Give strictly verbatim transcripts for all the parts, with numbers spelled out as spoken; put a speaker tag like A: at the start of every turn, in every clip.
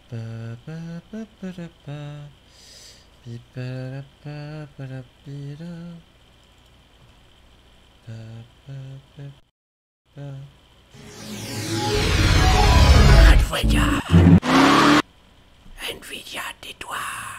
A: Nvidia, Nvidia, tais-toi.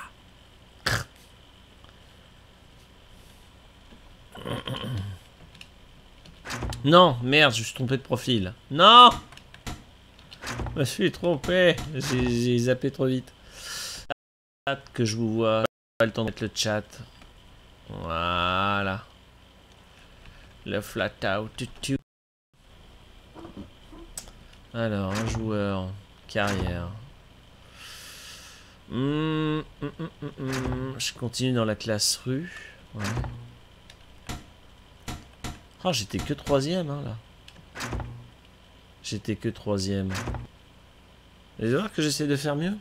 A: Non, merde, je suis trompé de profil. Non, je me suis trompé. J'ai zappé trop vite. Que je vous vois. Pas le temps de mettre le chat. Voilà. Le flat out. Alors, un joueur. Carrière. Mmh, mmh, mmh, mmh. Je continue dans la classe rue. Ouais. Oh, j'étais que troisième, hein, là. J'étais que troisième. Vous allez voir que j'essaie de faire mieux.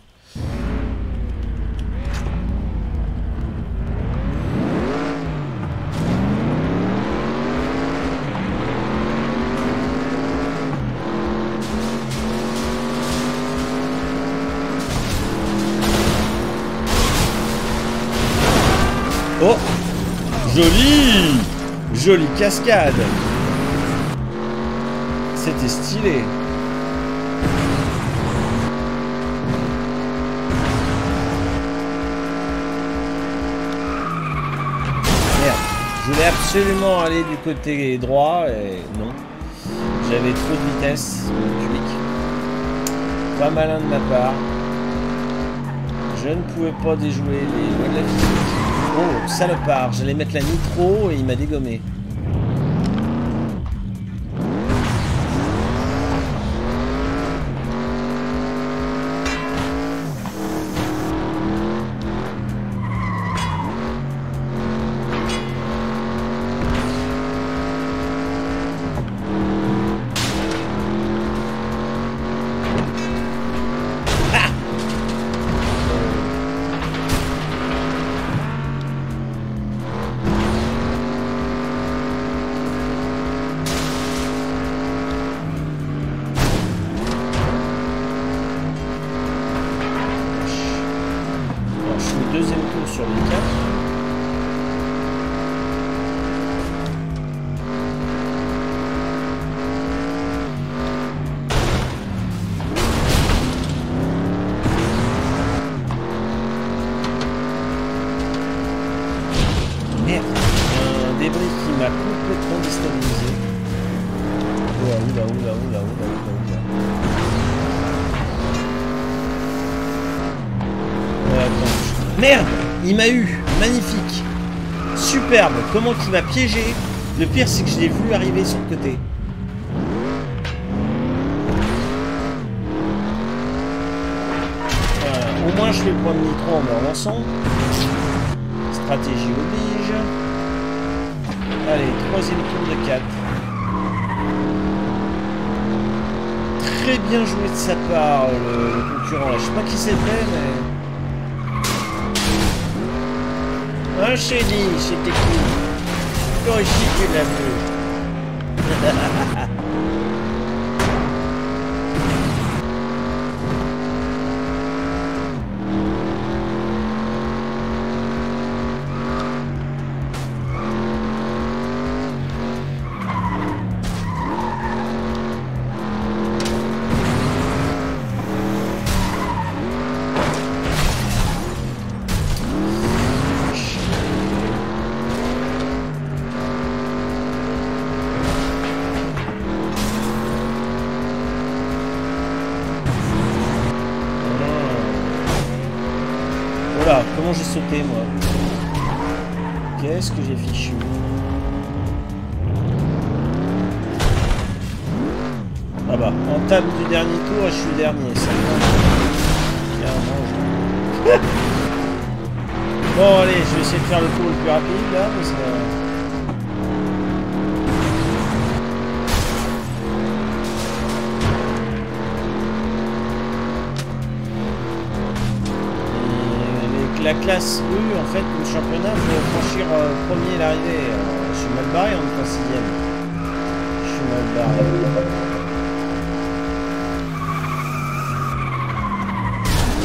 B: Oh, joli, jolie cascade. C'était stylé. Merde, je voulais absolument aller du côté droit et non. J'avais trop de vitesse cubique. Pas malin de ma part. Je ne pouvais pas déjouer les lois de la physique. Oh, salopard, j'allais mettre la nitro et il m'a dégommé. Merde, il m'a eu, magnifique, superbe, comment il m'a piégé. Le pire c'est que je l'ai vu arriver sur le côté. Voilà. Au moins je fais le point de nitro en me relançant. Stratégie oblige. Allez, troisième tour de quatre. Très bien joué de sa part le, le concurrent là, je sais pas qui c'était mais... Ah, je t'ai dit, c'était qui? Toi aussi, tu l'as vu. Comment j'ai sauté moi? Qu'est-ce que j'ai fichu? Ah bah, en table du dernier tour, je suis le dernier. Ça je... Bon allez, je vais essayer de faire le tour le plus rapide là. Parce que... La classe U, en fait, le championnat, je vais franchir euh, premier l'arrivée. Euh, je suis mal barré, on est en sixième. Je suis mal barré.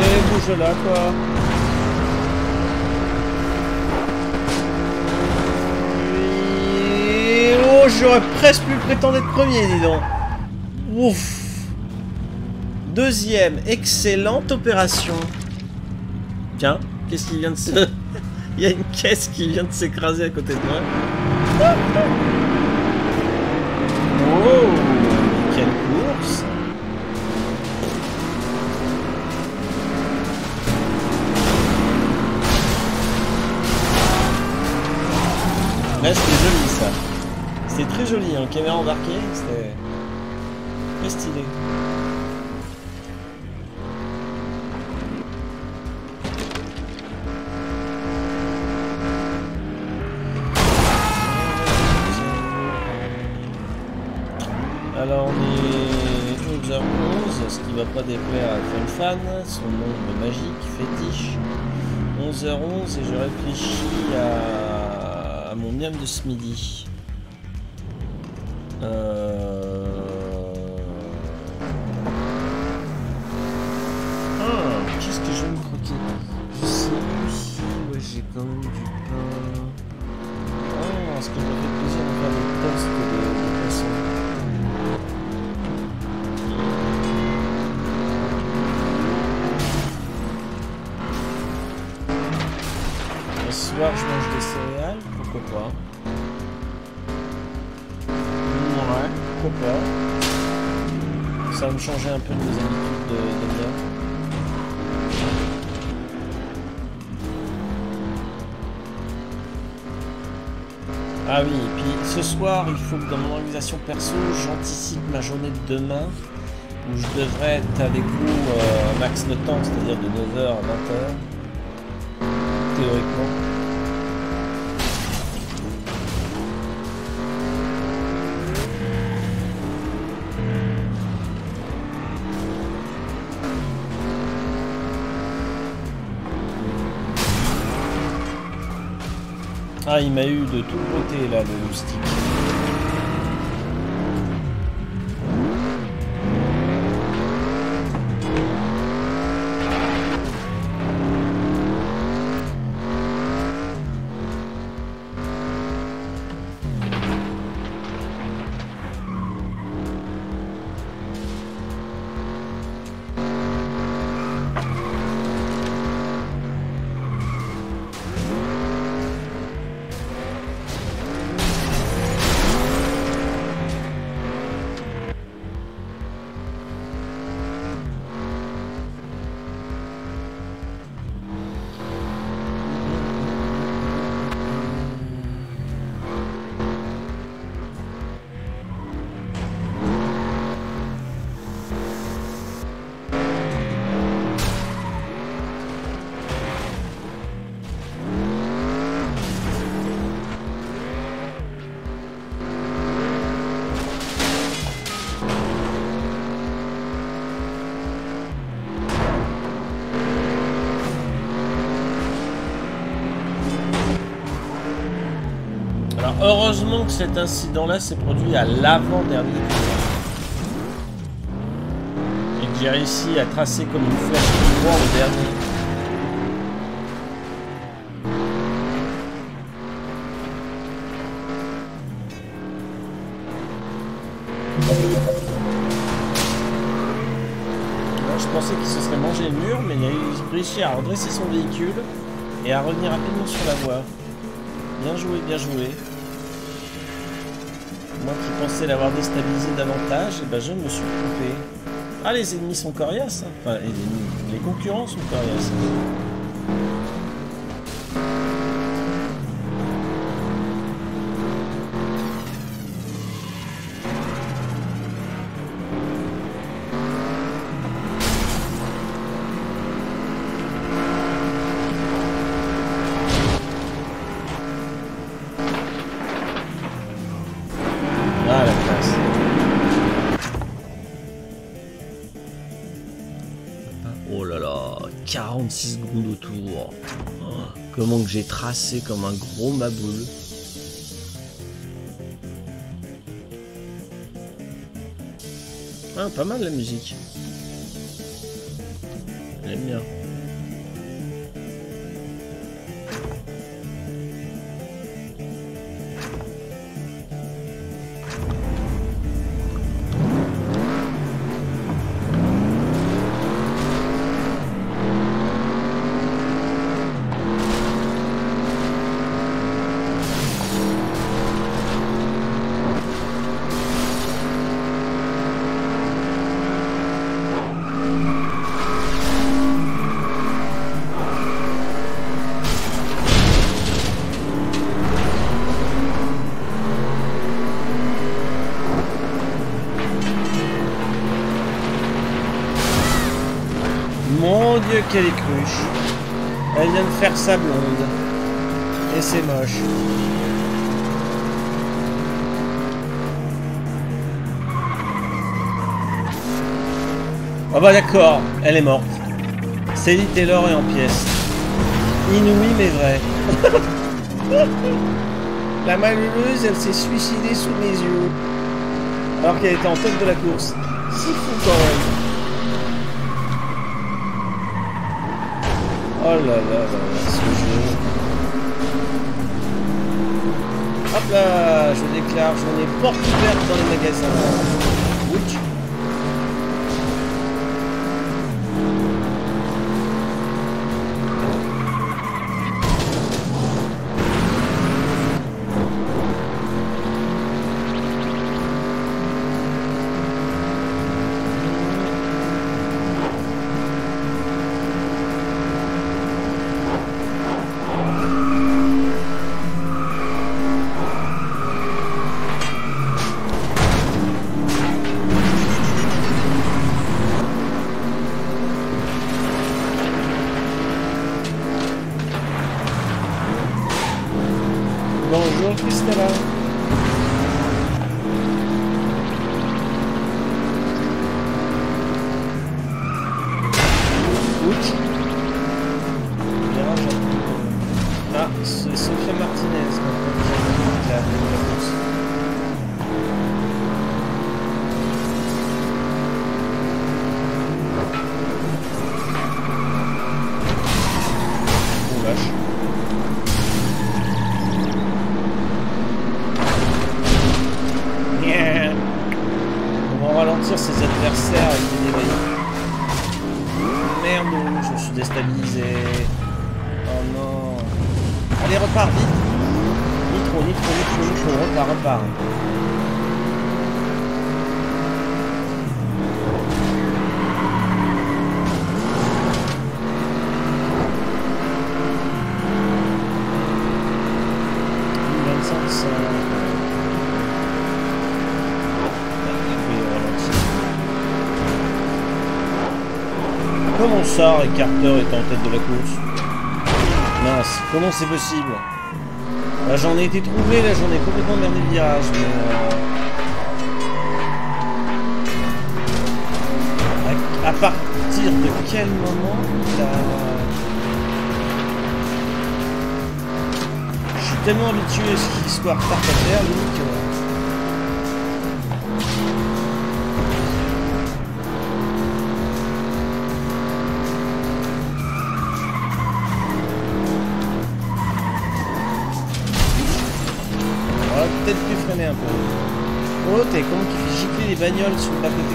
B: Allez, bouge là, quoi. Et... oh, j'aurais presque pu prétendre être premier, dis donc. Ouf. Deuxième, excellente opération. Tiens, qu'est-ce qui vient de se... il y a une caisse qui vient de s'écraser à côté de moi. Oh, quelle course. Là, c'était joli, ça. C'était très joli, hein. Caméra embarquée, c'était très stylé. Alors on est onze heures onze, ce qui va pas déplaire à Fan, son nombre magique, fétiche. onze heures onze et je réfléchis à, à mon miam de ce midi. Euh... Ah, qu'est-ce que je vais me croquer? Je sais plus si ouais, j'ai quand même du pain. Oh, ce qui me fait plaisir de faire des toasts de, de poisson. Ce soir, je mange des céréales, pourquoi pas. Ouais, pourquoi pas. Ça va me changer un peu de mes habitudes de, de bien. Ah oui, et puis ce soir, il faut que dans mon organisation perso, j'anticipe ma journée de demain, où je devrais être avec vous euh, max de temps, c'est-à-dire de neuf heures à vingt heures. Théoriquement. Ah, il m'a eu de tout côté là, le moustique. Heureusement que cet incident-là s'est produit à l'avant-dernier et que j'ai réussi à tracer comme une flèche tout droit au dernier. Alors, je pensais qu'il se serait mangé le mur, mais il a réussi à redresser son véhicule et à revenir rapidement sur la voie. Bien joué, bien joué. Moi qui pensais l'avoir déstabilisé davantage, et ben je me suis trompé. Ah, les ennemis sont coriaces, hein. Enfin, les, ennemis, les concurrents sont coriaces. quarante-six secondes autour. Oh, comment que j'ai tracé comme un gros maboule. Ah, pas mal la musique. J'aime bien. qu'elle est cruche. Elle vient de faire sa blonde. Et c'est moche. Ah bah d'accord, elle est morte. Sally Taylor est en pièces. Inouï mais vrai. La malheureuse, elle s'est suicidée sous mes yeux. Alors qu'elle était en tête de la course. C'est fou quand même. Oh là là là là, ce jeu. Hop là, je déclare, j'en ai porte ouverte dans les magasins. Ouch. Bonjour Christella. Ouch. Virage. Ah, c'est Sophia Martinez maintenant qui a la course. Oh vache. Ralentir ses adversaires avec des débris. Merde, je me suis déstabilisé. Oh non. Allez, repars vite. Nitro, nitro, nitro, nitro, repars, repars. vingt-cinq, ça... Comment ça, Rick Carter est en tête de la course? Mince, comment c'est possible? Là, j'en ai été trouvé, là j'en ai complètement merdé le virage, mais... Euh... À, à partir de quel moment là... Je suis tellement habitué à ce qu'il soit retardataire, lui, que... Peut-être plus freiner un peu. Oh, t'es con qui fait gicler les bagnoles sur le bas-côté.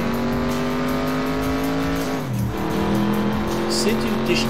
B: C'est une technique.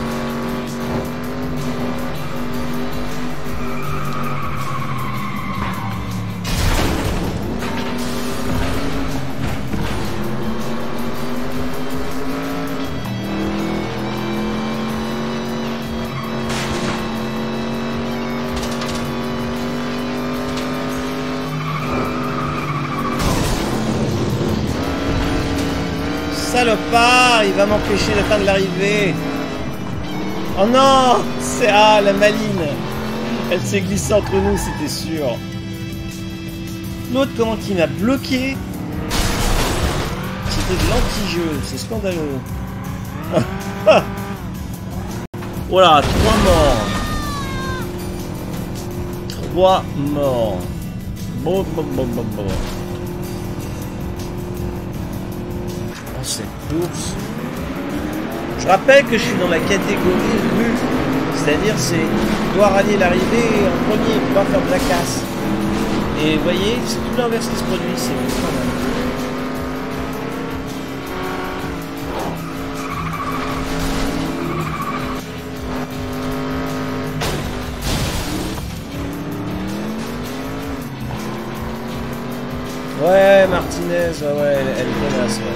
B: Salopard, il va m'empêcher d'atteindre l'arrivée. Oh non, c'est ah la maline. Elle s'est glissée entre nous, c'était sûr. L'autre, comment il m'a bloqué. C'était de l'anti-jeu, c'est scandaleux. Voilà, trois morts. Trois morts. Bon, bon, bon, bon, bon. Cette course. Je rappelle que je suis dans la catégorie rue, c'est-à-dire c'est pouvoir rallier l'arrivée en premier, pouvoir faire de la casse. Et vous voyez, c'est tout l'inverse qui se produit, c'est fou quand même. Ouais, Martinez, ouais, ouais, elle, elle est tenace, ouais.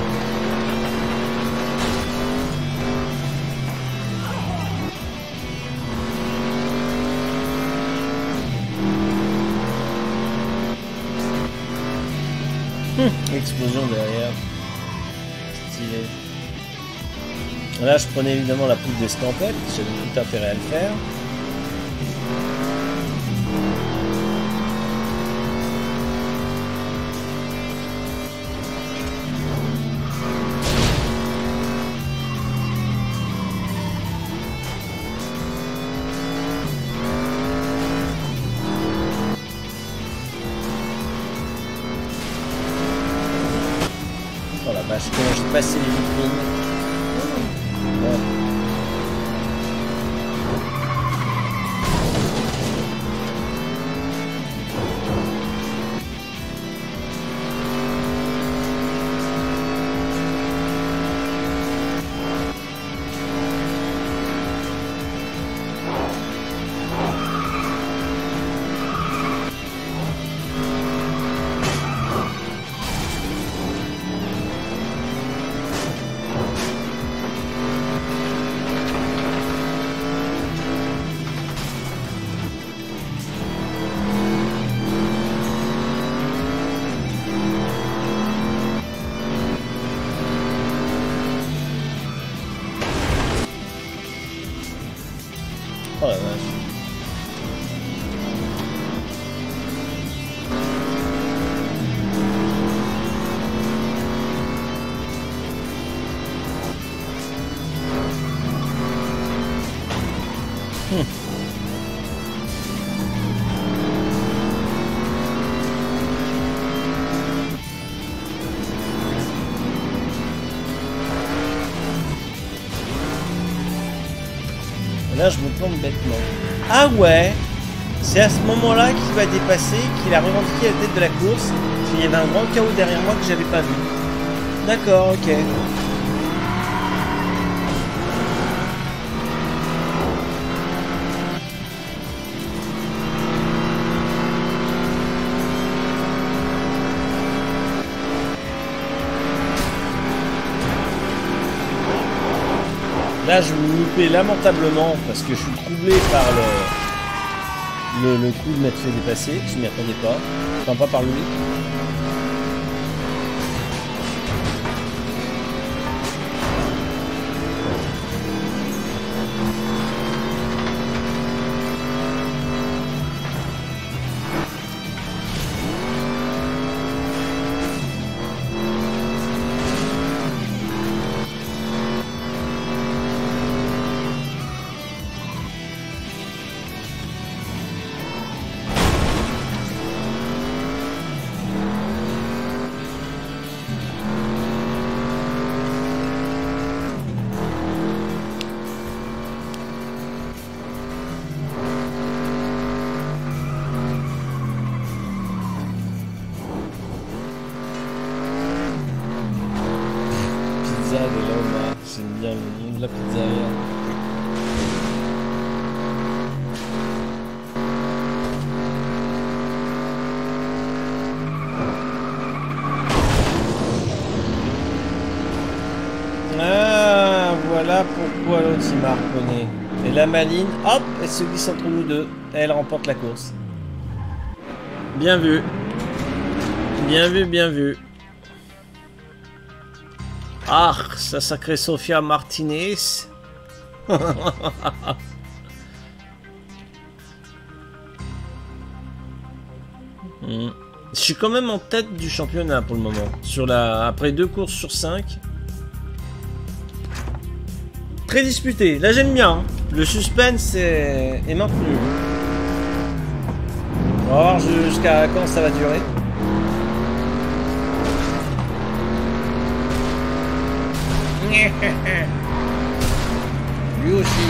B: Hum, explosion derrière. Stylé. Là, je prenais évidemment la poutre d'escampette, j'avais tout intérêt à le faire. Oh la vache, comment j'ai passé les vitrines. Ouais. Oh la vache. Hmm. Là, je me plante bêtement. Ah ouais, c'est à ce moment-là qu'il va dépasser, qu'il a revendiqué la tête de la course. Il y avait un grand chaos derrière moi que j'avais pas vu. D'accord, ok. Là, je me loupais lamentablement parce que je suis troublé par le, le, le coup de m'être fait dépasser. Je m'y attendais pas. Enfin, pas par lui. Pizza de l'homme, j'aime bien le nom de la pizzeria. Ah, voilà pourquoi l'autre il m'a harponné. Et la maline, hop, elle se glisse entre nous deux. Et elle remporte la course.
A: Bien vu. Bien vu, bien vu. Ah, sa sacrée Sofia Martinez. hmm. Je suis quand même en tête du championnat pour le moment. Sur la... Après deux courses sur cinq. Très disputé. Là, j'aime bien. Hein. Le suspense est, est maintenu. On va voir jusqu'à quand ça va durer.
B: Lui aussi.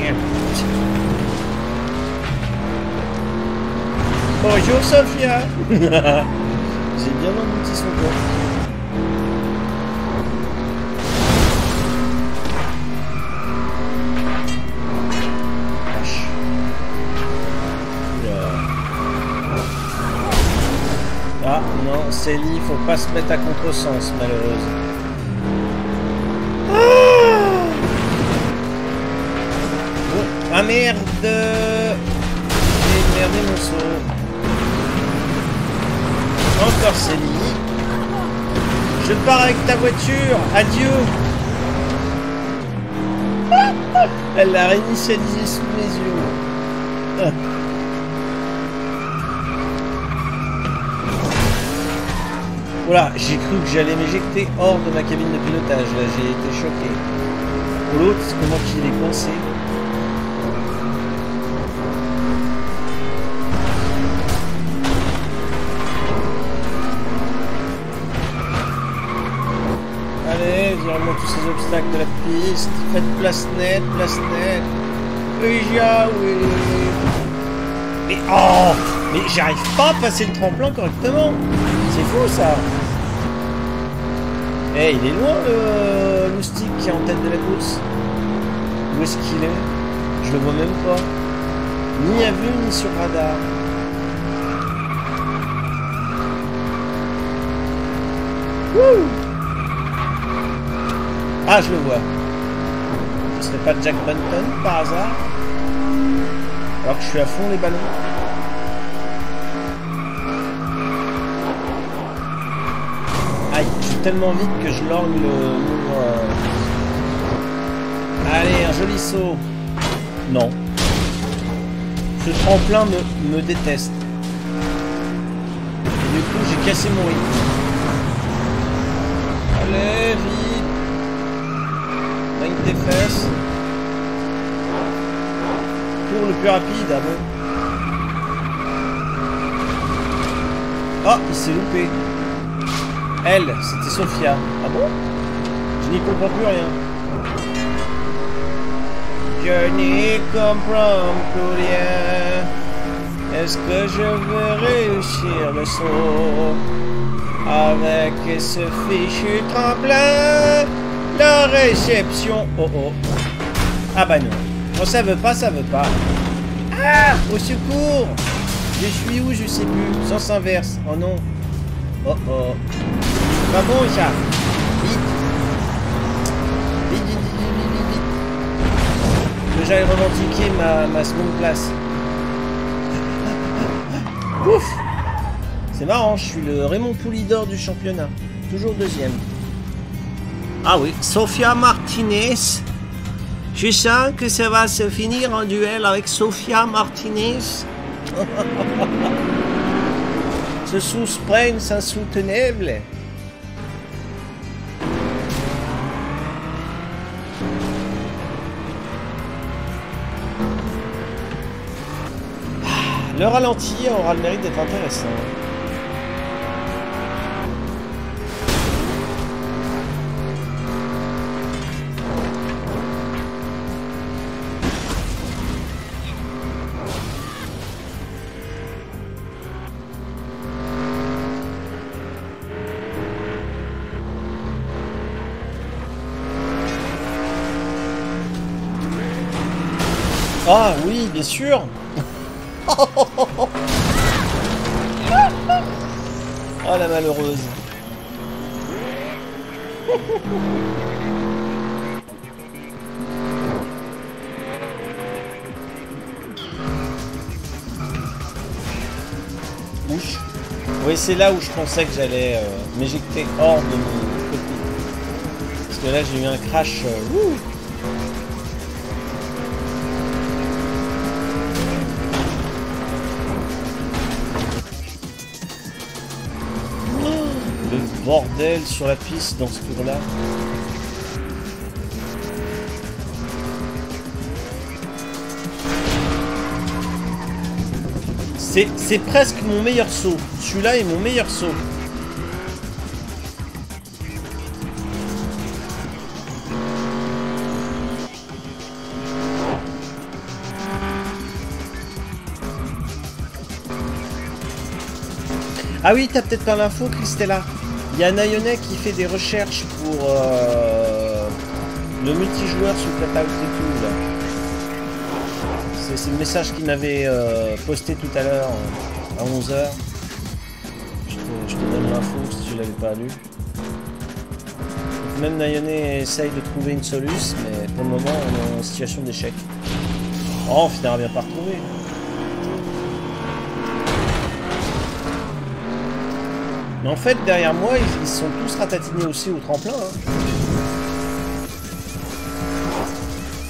B: Bonjour Sophia. J'ai bien embouti son corps. Ah non, Célie, faut pas se mettre à contresens, malheureuse. Ah merde! J'ai merdé mon saut. Encore Célie. Je pars avec ta voiture. Adieu. Elle l'a réinitialisé sous mes yeux. Voilà, j'ai cru que j'allais m'éjecter hors de ma cabine de pilotage. Là, j'ai été choqué. Pour l'autre, comment qu'il est coincé. Allez, virez-moi tous ces obstacles de la piste. Faites place nette, place nette. Oui, oui. Mais oh, mais j'arrive pas à passer le tremplin correctement. C'est fou ça. Eh, hey, il est loin le moustique qui est en tête de la course. Où est-ce qu'il est? Je le vois même pas. Ni à vue ni sur radar. Wouh! Ah, je le vois. Ce serait pas Jack Bunton par hasard? Alors que je suis à fond les ballons. Aïe, je suis tellement vite que je lorgne le mur. Euh... Allez, un joli saut. Non. Ce tremplin me, me déteste. Et du coup, j'ai cassé mon rythme. Allez, vite. Avec tes fesses. Tour le plus rapide, ah bon. Oh, il s'est loupé. Elle, c'était Sophia. Ah bon? Je n'y comprends plus rien. Je n'y comprends plus rien. Est-ce que je vais réussir le saut avec ce fichu tremplin? La réception. Oh oh. Ah bah non. Bon, ça veut pas, ça veut pas. Ah! Au secours! Je suis où? Je sais plus. Sens inverse. Oh non. Oh oh. Pas bon ça. Vite. Vite, vite, vite, vite, vite, vite. Que j'aille revendiquer ma, ma seconde place. Ouf. C'est marrant, je suis le Raymond Poulidor du championnat. Toujours deuxième. Ah oui, Sofia Martinez. Je sens que ça va se finir en duel avec Sofia Martinez. Ce suspense insoutenable. Le ralenti aura le mérite d'être intéressant. Ah oui, bien sûr. Oh la malheureuse. Ouch. Oui, c'est là où je pensais que j'allais euh, m'éjecter hors de mon cockpit. Parce que là j'ai eu un crash. Euh, ouh. Bordel sur la piste dans ce tour-là. C'est c'est presque mon meilleur saut. Celui-là est mon meilleur saut. Ah oui, t'as peut-être pas l'info, Christella. Il y a Nayone qui fait des recherches pour euh, le multijoueur sur Flat Out et tout. C'est le message qu'il m'avait euh, posté tout à l'heure à onze heures. Je te, je te donne l'info si tu l'avais pas lu. Donc même Nayone essaye de trouver une solution, mais pour le moment on est en situation d'échec. Oh, on finira bien par retrouver. Mais en fait, derrière moi, ils, ils sont tous ratatinés aussi au tremplin. Hein.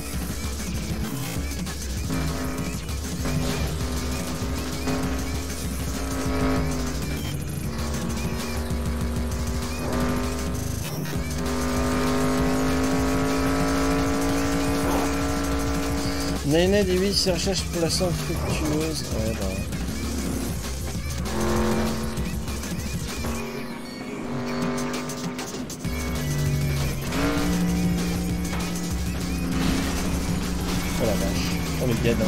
B: Naina dit oui, c'est recherche pour la sonde fructueuse. Ouais, bah. Oh la vache. Oh le gadin.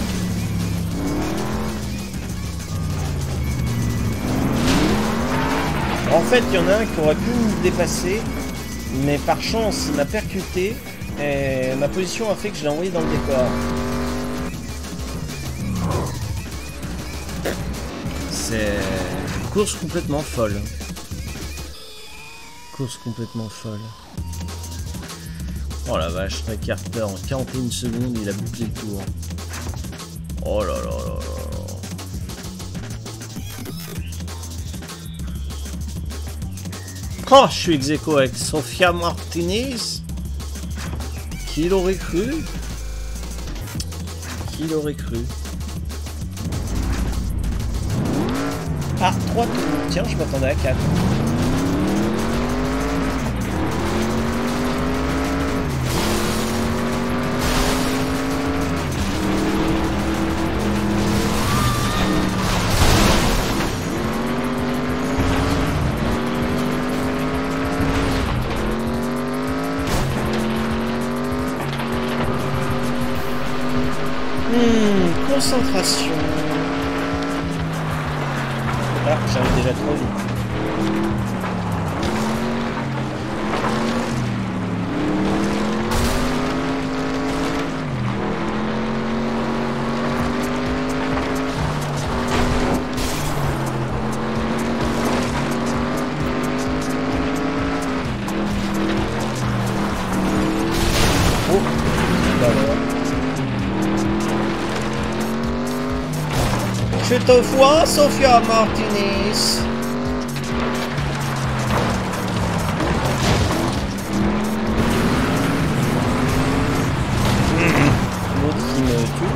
B: En fait, il y en a un qui aurait pu me dépasser, mais par chance, il m'a percuté et ma position a fait que je l'ai envoyé dans le décor.
A: C'est une course complètement folle. Course complètement folle. Oh la vache, Ray Carter, en quarante et une secondes, il a bouclé le tour. Oh là là là là là. Oh, je suis ex-aequo avec Sofia Martinez. Qui l'aurait cru? Qui l'aurait cru?
B: Ah, trois tours. Tiens, je m'attendais à quatre. Hmm, concentration. Ah, j'arrive déjà trop vite. Oh, bah voilà. Je te vois, Sofia Martinez. L'autre qui me tue.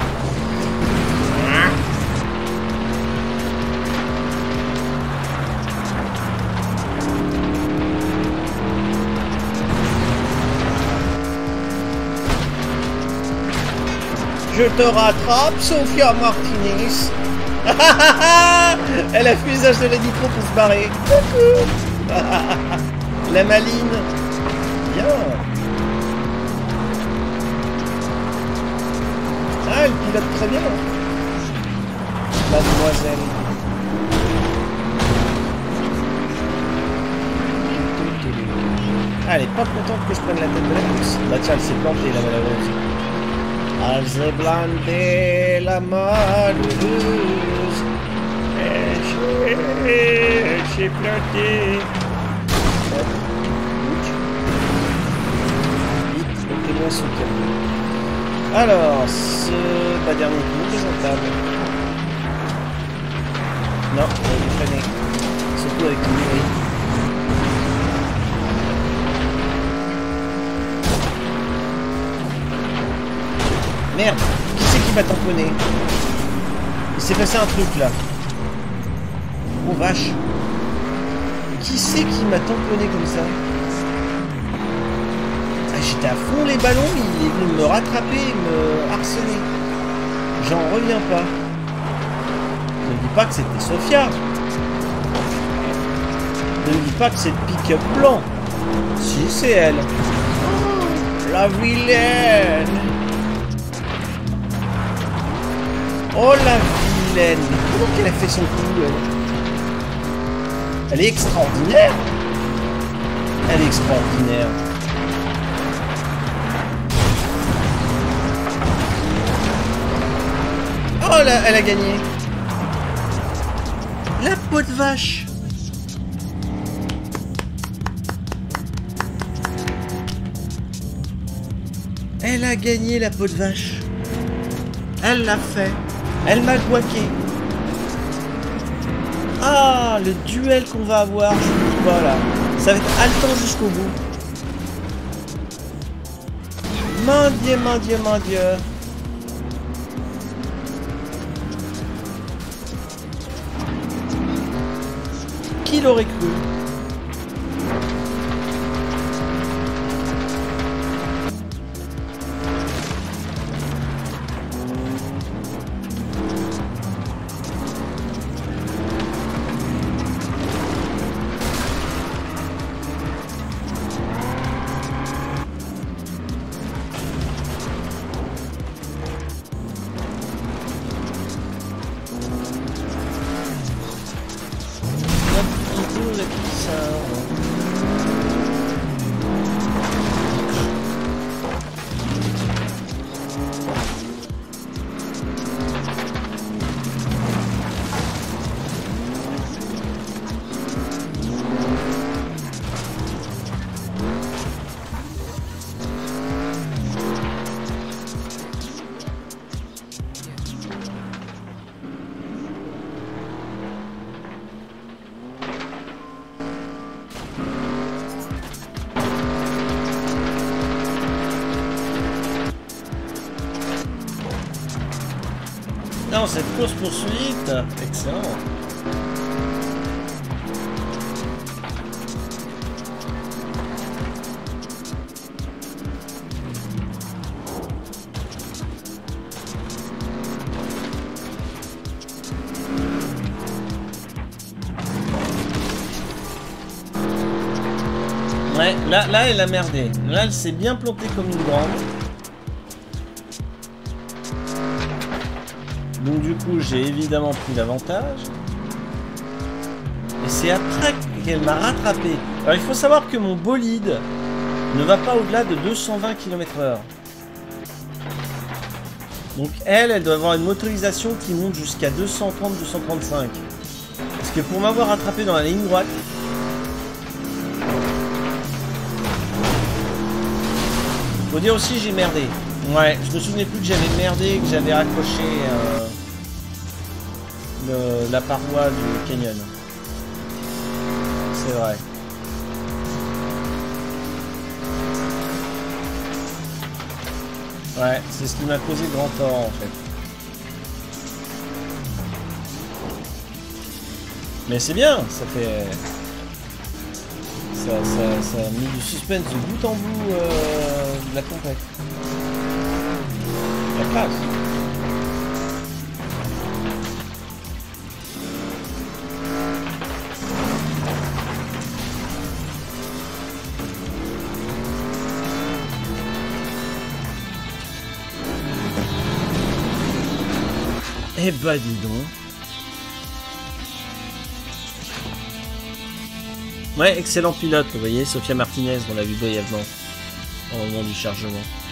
B: Je te rattrape, Sofia Martinez. Elle a fait usage de la nitro pour se barrer. La maline. Bien. Ah, elle pilote très bien. Mademoiselle. Ah, elle est pas contente que je prenne la tête de la course. Bah tiens, elle s'est plantée la malheureuse. Elle s'est plantée la malheureuse. Elle s'est plantée. Vite, mettez-moi sur le camion. Alors, ce bah, dernier tour, présentable. Non, on va lui freiner. Surtout avec le bruit. Merde, qui c'est qui m'a tamponné? Il s'est passé un truc là. Oh vache. Qui c'est qui m'a tamponné comme ça? Ah, j'étais à fond les ballons, il est venu me rattraper et me harceler. J'en reviens pas. Ne dis pas que c'était Sofia. Ne dis pas que c'est le pick-up blanc. Si, c'est elle. Oh, la vilaine. Oh la vilaine! Comment qu'elle a fait son coup, elle? Elle est extraordinaire! Elle est extraordinaire! Oh là, elle a gagné! La peau de vache! Elle a gagné la peau de vache! Elle l'a fait! Elle m'a guaqué. Ah, le duel qu'on va avoir, je ne dis pas là. Ça va être haletant jusqu'au bout. Mon Dieu, mon Dieu, mon Dieu. Qui l'aurait cru? Non, cette course poursuite. Excellent. Ouais, là, là, elle a merdé. Là, elle s'est bien plantée comme une grande. Donc du coup, j'ai évidemment pris l'avantage. Et c'est après qu'elle m'a rattrapé. Alors il faut savoir que mon bolide ne va pas au-delà de deux cent vingt kilomètres heure. Donc elle, elle doit avoir une motorisation qui monte jusqu'à deux cent trente à deux cent trente-cinq. Parce que pour m'avoir rattrapé dans la ligne droite, faut dire aussi j'ai merdé. Ouais, je me souvenais plus que j'avais merdé, que j'avais raccroché euh, le, la paroi du canyon. C'est vrai. Ouais, c'est ce qui m'a causé grand tort en fait. Mais c'est bien, ça fait... Ça, ça, ça a mis du suspense de bout en bout euh, de la compète. La classe. Eh bah dis donc. Ouais, excellent pilote, vous voyez, Sophia Martinez, on l'a vu brièvement au moment du chargement.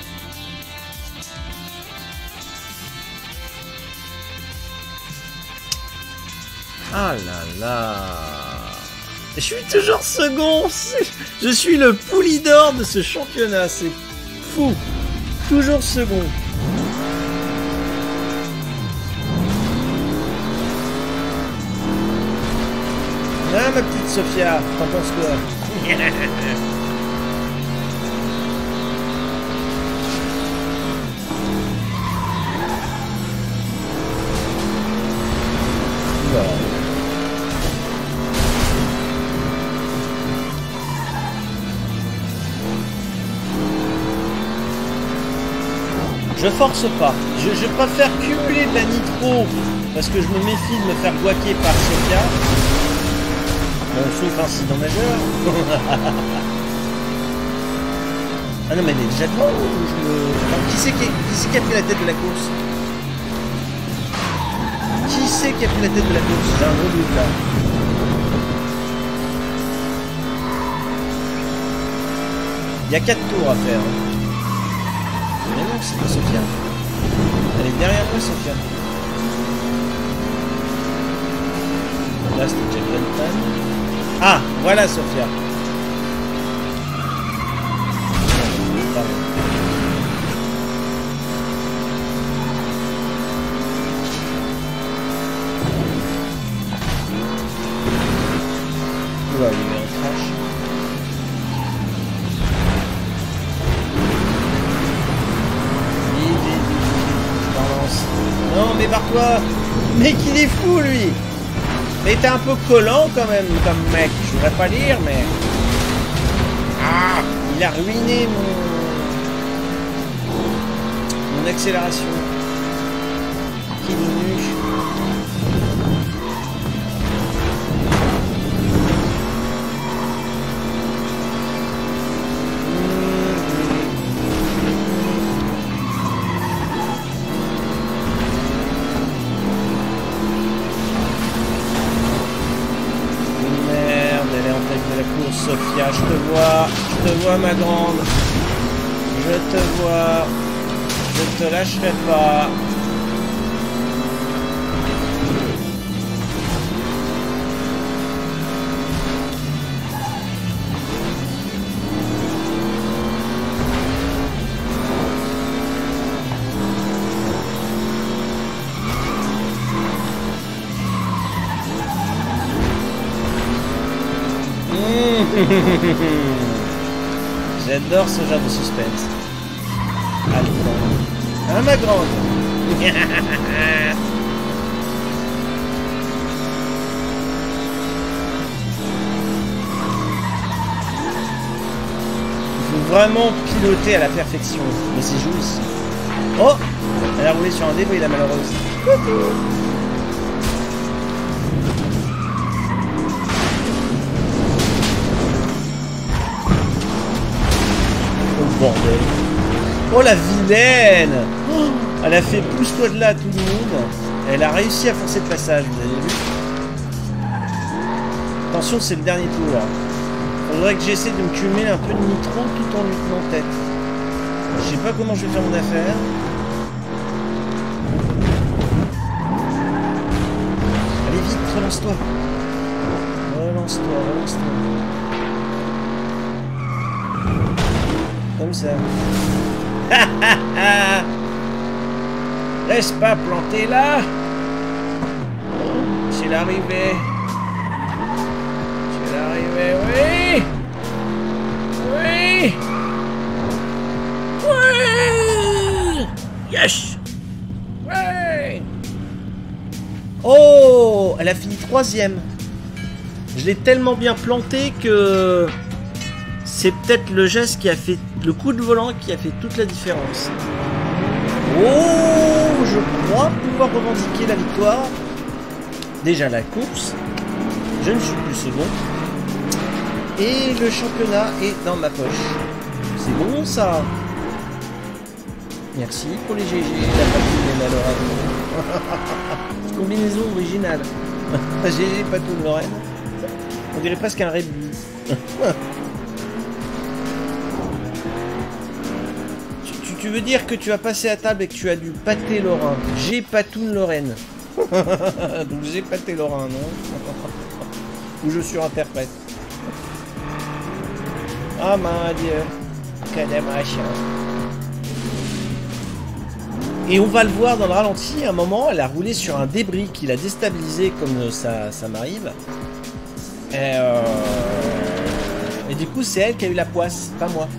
B: Ah là là. Je suis toujours second. Je suis le poulidor de ce championnat, c'est fou. Toujours second. Ah ma petite Sophia, t'en penses quoi? Je force pas. Je, je préfère cumuler de la nitro parce que je me méfie de me faire guaquer par Sophia. Bon, sauf incident majeur. Ah non, mais elle est déjà devant ou je me... Enfin, qui c'est qui, qui, qui a pris la tête de la course? Qui c'est qui a pris la tête de la course? J'ai un gros doute là. Il y a quatre tours à faire. Hein. Mais non, c'est pas Sophia. Elle est derrière moi, Sophia. Là, c'était déjà Glenton. Ah, voilà Sophia. Oula, il met un crash. Vite, vite, vite, vite. Balance. Non, mais barre-toi. Mec, il est fou, lui. Mais t'es un peu collant quand même comme mec, je voudrais pas lire mais... Ah, il a ruiné mon... Mon accélération. Qui diminue. Sophia, je te vois, je te vois ma grande, je te vois, je te lâcherai pas. J'adore ce genre de suspense. Attends. Ah ma grande. vraiment piloter à la perfection. Mais c'est jouissif. Oh, elle a roulé sur un débris, la malheureuse. Oh bordel. Oh la vilaine. Oh, elle a fait pousse-toi de là à tout le monde. Elle a réussi à forcer le passage, vous avez vu? Attention, c'est le dernier tour. Faudrait que j'essaie de me cumuler un peu de nitro tout en lui tenant tête. Je sais pas comment je vais faire mon affaire. Allez vite, relance-toi. Relance-toi, relance-toi. Comme ça. Laisse pas planter là. C'est l'arrivée. C'est l'arrivée, oui. Oui. Oui. Yes. Oui. Oh, elle a fini troisième. Je l'ai tellement bien planté que c'est peut-être le geste qui a fait, le coup de volant qui a fait toute la différence. Oh, je crois pouvoir revendiquer la victoire. Déjà la course, je ne suis plus second. Et le championnat est dans ma poche. C'est bon ça. Merci pour les G G, la Patoune et la Lorraine. Combinaison originale. G G Patoune Lorraine. On dirait presque un rébut. Tu veux dire que tu as passé à table et que tu as du pâté lorrain. J'ai Patoune Lorraine. Donc j'ai pâté lorrain, non? Ou je surinterprète. Ah mon dieu. Quel machin. Et on va le voir dans le ralenti. À un moment, elle a roulé sur un débris qui l'a déstabilisé comme ça, ça m'arrive. Et, euh... et du coup, c'est elle qui a eu la poisse, pas moi.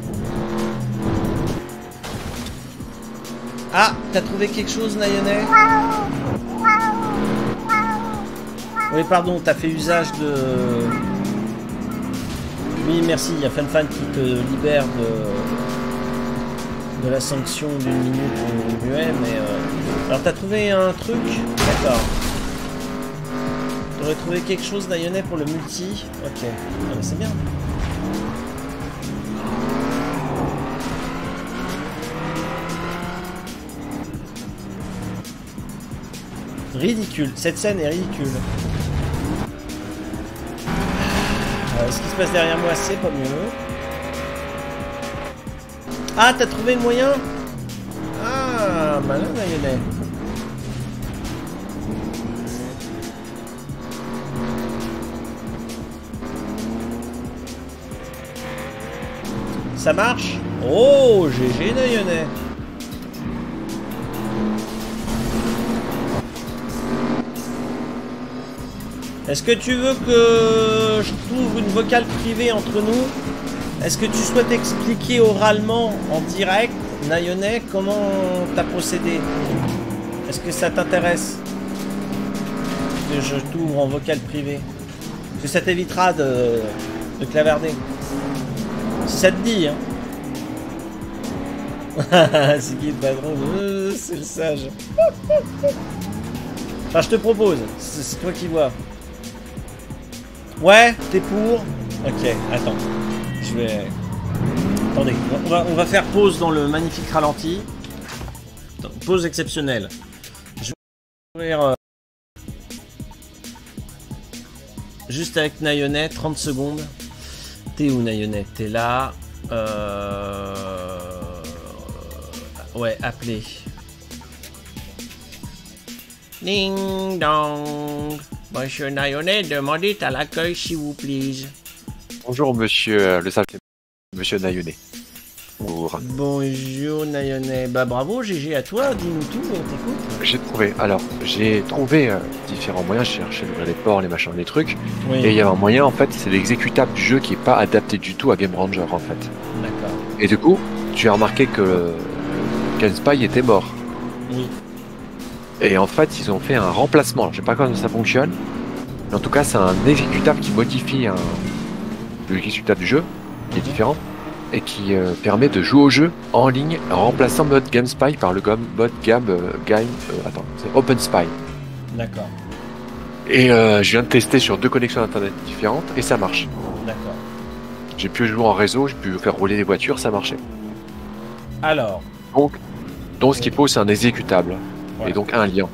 B: Ah, t'as trouvé quelque chose, Nayonais? Oui, pardon, t'as fait usage de... Oui, merci, il y a FanFan qui te libère de, de la sanction d'une minute au muet, mais... Euh... Alors, t'as trouvé un truc? D'accord. T'aurais trouvé quelque chose, Nayonais, pour le multi? Ok, ah, c'est bien. Ridicule, cette scène est ridicule. Euh, ce qui se passe derrière moi, c'est pas mieux. Ah, t'as trouvé le moyen? Ah, malin, Nayonais. Ça marche? Oh, G G, Nayonais. Est-ce que tu veux que je trouve une vocale privée entre nous? Est-ce que tu souhaites expliquer oralement, en direct, Nayonais, comment t'as procédé? Est-ce que ça t'intéresse que je t'ouvre en vocale privée? Parce que ça t'évitera de, de clavarder. Si ça te dit, hein. C'est qui le patron? euh, C'est le sage. Enfin, je te propose, c'est toi qui vois. Ouais, t'es pour? Ok, attends. Je vais... Attendez, on va, on va faire pause dans le magnifique ralenti. Attends, pause exceptionnelle. Je vais ouvrir... Euh... Juste avec Nayonais, trente secondes. T'es où, Nayonais? T'es là. Euh... Ouais, appeler. Ding dong. Monsieur Nayonais, demandez à l'accueil s'il vous plaît.
C: Bonjour monsieur le sage, monsieur Nayonais. Bonjour.
B: Bonjour Nayonais. Bah bravo G G à toi, dis-nous tout, on t'écoute.
C: J'ai trouvé, alors j'ai trouvé euh, différents moyens, j'ai cherché les ports, les machins, les trucs. Oui. Et il y a un moyen en fait, c'est l'exécutable du jeu qui est pas adapté du tout à Game Ranger en fait.
B: D'accord. Et
C: du coup, tu as remarqué que le Kenspy était mort.
B: Oui.
C: Et en fait, ils ont fait un remplacement. Alors, je sais pas comment ça fonctionne, mais en tout cas, c'est un exécutable qui modifie un... l'exécutable du jeu, qui est différent. et qui euh, permet de jouer au jeu en ligne en remplaçant mode GameSpy par le gom- mode Gam, euh, Game, euh, attends, c'est OpenSpy.
B: D'accord.
C: Et euh, je viens de tester sur deux connexions internet différentes et ça marche.
B: D'accord.
C: J'ai pu jouer en réseau, j'ai pu faire rouler les voitures, ça marchait.
B: Alors.
C: Donc, donc ce qu'il faut, c'est un exécutable
B: Voilà.
C: et donc un lien.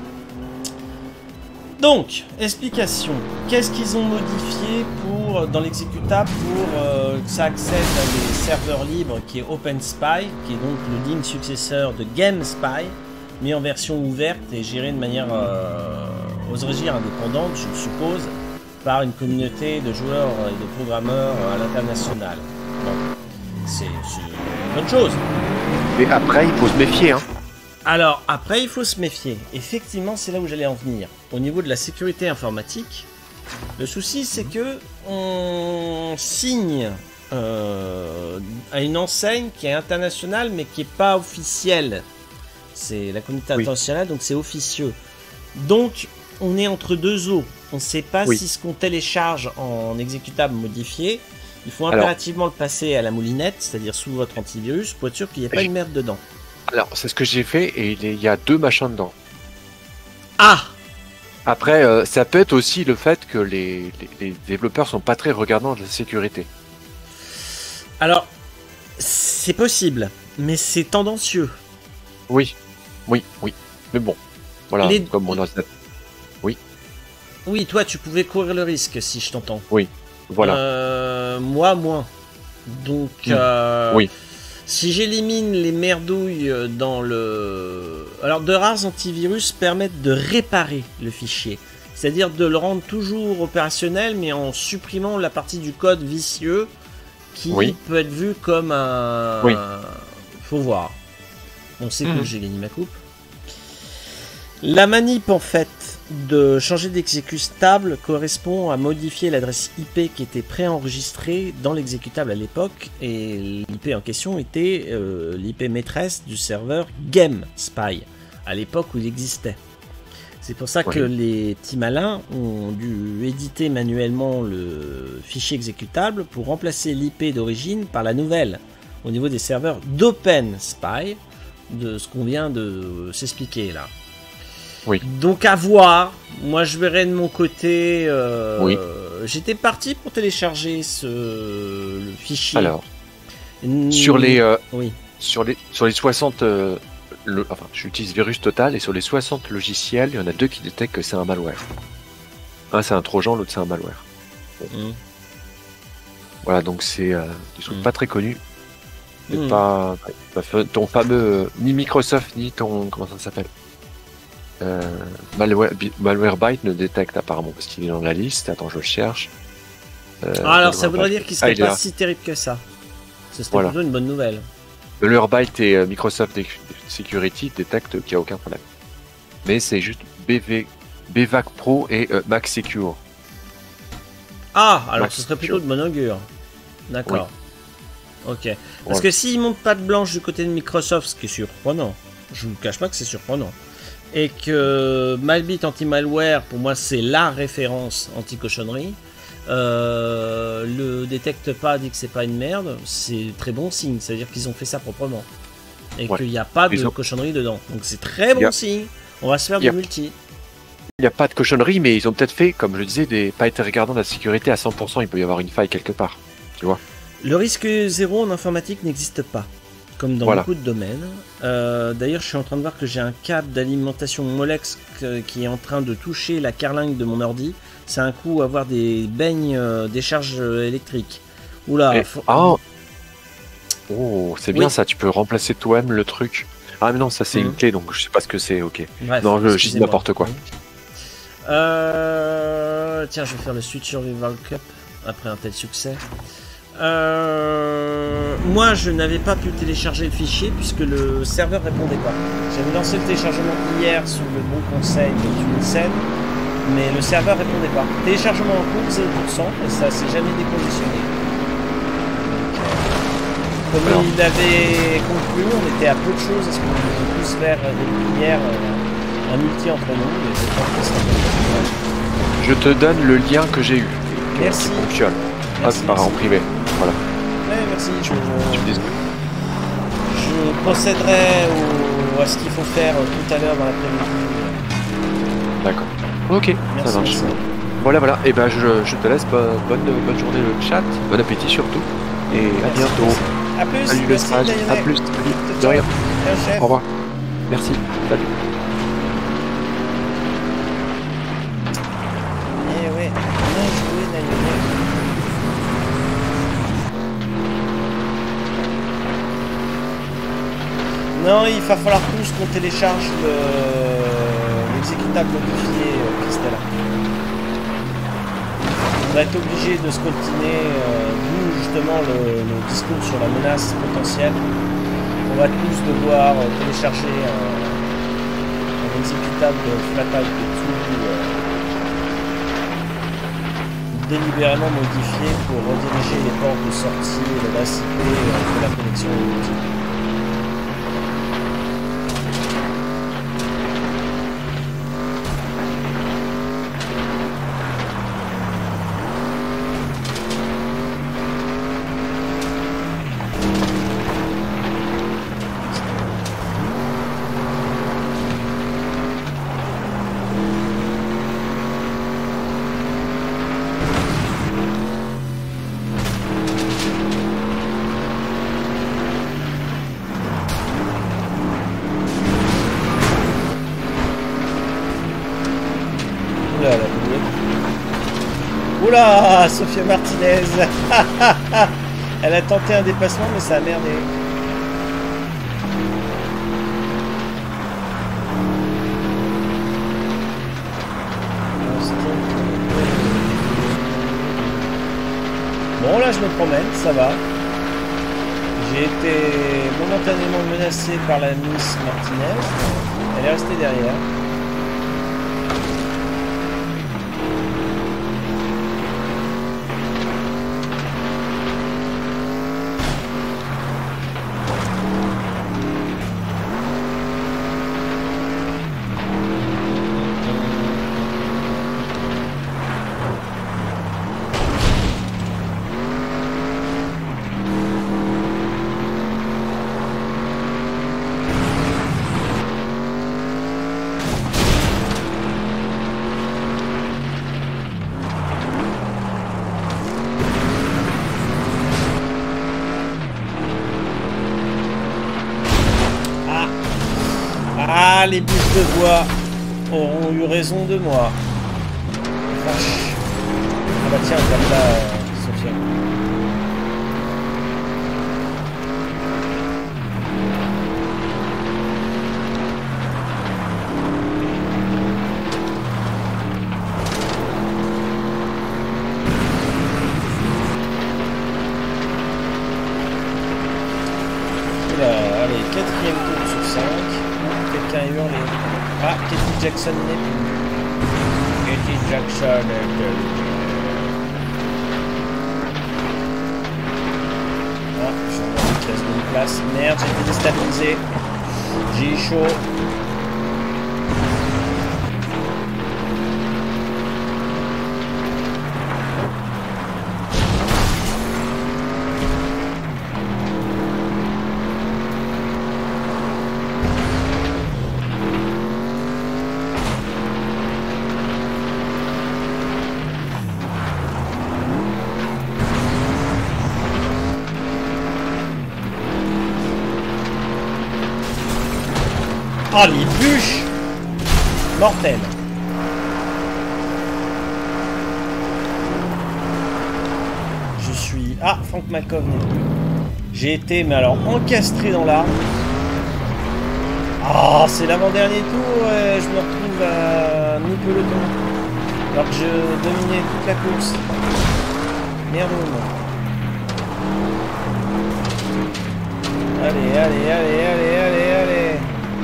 B: Donc, explication. Qu'est-ce qu'ils ont modifié pour, dans l'exécutable pour euh, que ça accède à des serveurs libres qui est OpenSpy, qui est donc le digne successeur de GameSpy, mis en version ouverte et géré de manière euh, aux origines indépendantes, je suppose, par une communauté de joueurs et de programmeurs à l'international. Bon, c'est une bonne chose.
C: Mais après, il faut se méfier, hein.
B: Alors, après, il faut se méfier. Effectivement, c'est là où j'allais en venir. Au niveau de la sécurité informatique, le souci, c'est que on signe euh, à une enseigne qui est internationale, mais qui n'est pas officielle. C'est la communauté
C: Oui.
B: internationale, donc c'est officieux. Donc, on est entre deux eaux. On ne sait pas
C: Oui.
B: si ce qu'on télécharge en exécutable modifié, il faut
C: Alors.
B: impérativement le passer à la moulinette, c'est-à-dire sous votre antivirus, pour être sûr qu'il n'y ait pas
C: Je-
B: une merde dedans.
C: Alors, c'est ce que j'ai fait et il y a deux machins dedans.
B: Ah!
C: Après, euh, ça peut être aussi le fait que les, les, les développeurs sont pas très regardants de la sécurité.
B: Alors, c'est possible, mais c'est tendancieux.
C: Oui, oui, oui. Mais bon, voilà,
B: Les-
C: comme mon ordinateur.
B: Oui, toi, tu pouvais courir le risque, si je t'entends.
C: Voilà.
B: Euh, moi, moins. Donc,
C: Hmm.
B: euh,
C: Oui.
B: si j'élimine les merdouilles dans le... Alors, de rares antivirus permettent de réparer le fichier. C'est-à-dire de le rendre toujours opérationnel, mais en supprimant la partie du code vicieux qui
C: Oui.
B: peut être vu comme un...
C: Oui.
B: Faut voir. On sait que
C: Mhm.
B: j'ai gagné ma coupe. La manip, en fait, de changer d'exécutable correspond à modifier l'adresse I P qui était préenregistrée dans l'exécutable à l'époque, et l'I P en question était euh, l'I P maîtresse du serveur GameSpy, à l'époque où il existait. C'est pour ça que
C: Oui.
B: les petits malins ont dû éditer manuellement le fichier exécutable pour remplacer l'I P d'origine par la nouvelle, au niveau des serveurs d'OpenSpy, de ce qu'on vient de s'expliquer là.
C: Oui.
B: Donc à voir. Moi je verrai de mon côté. Euh,
C: Oui.
B: J'étais parti pour télécharger ce le fichier.
C: Alors,
B: Mm,
C: sur les, euh,
B: Oui.
C: sur les, sur les soixante, euh, le, enfin, j'utilise Virus Total et sur les soixante logiciels, il y en a deux qui détectent que c'est un malware. Un c'est un trojan, l'autre c'est un malware.
B: Mm.
C: Voilà, donc c'est euh, des trucs
B: Mm.
C: pas très connus. C'est
B: Mm.
C: pas, pas ton fameux euh, ni Microsoft ni ton comment ça s'appelle. Euh, Malware, Bi- Malwarebytes ne détecte apparemment parce qu'il est dans la liste. Attends, je le cherche. Euh,
B: Ah, alors ça
C: Malwarebytes.
B: voudrait dire qu'il
C: Ah,
B: serait
C: il est
B: pas
C: là.
B: si terrible que ça. Ce serait
C: Voilà.
B: plutôt une bonne nouvelle.
C: Malwarebytes et euh, Microsoft Dec- Security détectent qu'il n'y a aucun problème. Mais c'est juste B V, B V A C Pro et euh, Mac Secure.
B: Ah, alors
C: Max
B: ce serait plutôt de bon augure. D'accord. Ok. Parce
C: Ouais.
B: que s'ils montent pas de blanche du côté de Microsoft, ce qui est surprenant, je vous cache pas que c'est surprenant, et que Malbit Anti-Malware, pour moi, c'est la référence anti-cochonnerie, euh, le détecte pas, dit que c'est pas une merde, c'est très bon signe, c'est-à-dire qu'ils ont fait ça proprement. Et
C: Ouais.
B: qu'il n'y a pas de
C: Ils ont-
B: cochonnerie dedans. Donc c'est très bon
C: Y a-
B: signe. On va se faire
C: Y a-
B: du multi.
C: Il n'y a pas de cochonnerie, mais ils ont peut-être fait, comme je disais, des pas été regardants de la sécurité à cent pour cent. Il peut y avoir une faille quelque part.
B: Le risque zéro en informatique n'existe pas, comme dans
C: Voilà.
B: beaucoup de domaines. Euh, D'ailleurs, je suis en train de voir que j'ai un câble d'alimentation Molex que- qui est en train de toucher la carlingue de mon ordi. C'est un coup avoir des beignes, euh, des charges euh, électriques. Oula,
C: Et-
B: faut-
C: Ah Oh, c'est bien
B: Oui.
C: ça, tu peux remplacer toi-même le truc. Ah mais non, ça c'est
B: Mhm.
C: une clé, donc je sais pas ce que c'est, ok.
B: Bref,
C: Non, je- je dis
B: excusez-moi.
C: n'importe quoi.
B: Euh, Tiens, je vais faire le Switch Survival Cup après un tel succès. Euh, Moi, je n'avais pas pu télécharger le fichier puisque le serveur répondait pas. J'avais lancé le téléchargement hier sous le bon conseil de Tunisen, mais le serveur répondait pas. Téléchargement en cours, zéro pour cent, et ça s'est jamais déconditionné. Donc, euh, Comme
C: Alors.
B: il avait conclu, on était à peu de choses à ce qu'on puisse faire des prières, euh, un multi entre nous, et je pense que ça va.
C: Je te donne le lien que j'ai eu, qui-
B: Merci.
C: qui fonctionne.
B: Merci,
C: Hop, par en
B: merci.
C: privé. Voilà.
B: Ouais, merci. gentil. Je,
C: Tu me dis.
B: je procéderai au, à ce qu'il faut faire tout à l'heure dans l'après-midi.
C: D'accord. Ok,
B: Merci,
C: ça marche.
B: merci.
C: Voilà, voilà. Et ben, je, je te laisse. Bonne, bonne journée le chat. Bon appétit surtout. Et à
B: Merci,
C: bientôt.
B: merci. À plus.
C: Salut le
B: Merci,
C: stage.
B: Daniel.
C: À plus. Salut. De
B: Ciao.
C: rien.
B: Ciao, chef.
C: Au revoir. Merci. Salut.
B: Eh ouais, bien joué, Daniel. Non, il va falloir tous qu'on télécharge le- l'exécutable modifié, euh, Christelle. On va être obligé de scoltiner, euh, d'où justement le, le discours sur la menace potentielle. On va tous devoir euh, télécharger un, un exécutable flatout de tout euh, délibérément modifié pour rediriger les portes de sortie et l'adresse I P euh, de la connexion inutile. Oula, la boulette. Oula, Sophia Martinez. Elle a tenté un dépassement, mais ça a merdé. Bon, là, je me promène, ça va. J'ai été momentanément menacé par la Miss Martinez. Elle est restée derrière. Ah, les bouches de bois auront eu raison de moi. Vache. Ah bah tiens, regarde là, euh, Sophia. Oula, allez, quatrième tour sur cinq. Quelqu'un a hurlé. Ah, Katie Jackson n'est plus. Katie Jackson est plus. Ah, j'en ai une classe d'une place. Merde, j'ai été déstabilisé. J'ai eu chaud. Oh, les bûches mortelles. Je suis... Ah, Frank Malkov n'est plus. J'ai été, mais alors, encastré dans l'arbre. Ah, c'est l'avant-dernier tour et je me retrouve à mi peloton. Alors que je dominais toute la course. Merde. Allez, allez, allez, allez, allez, allez.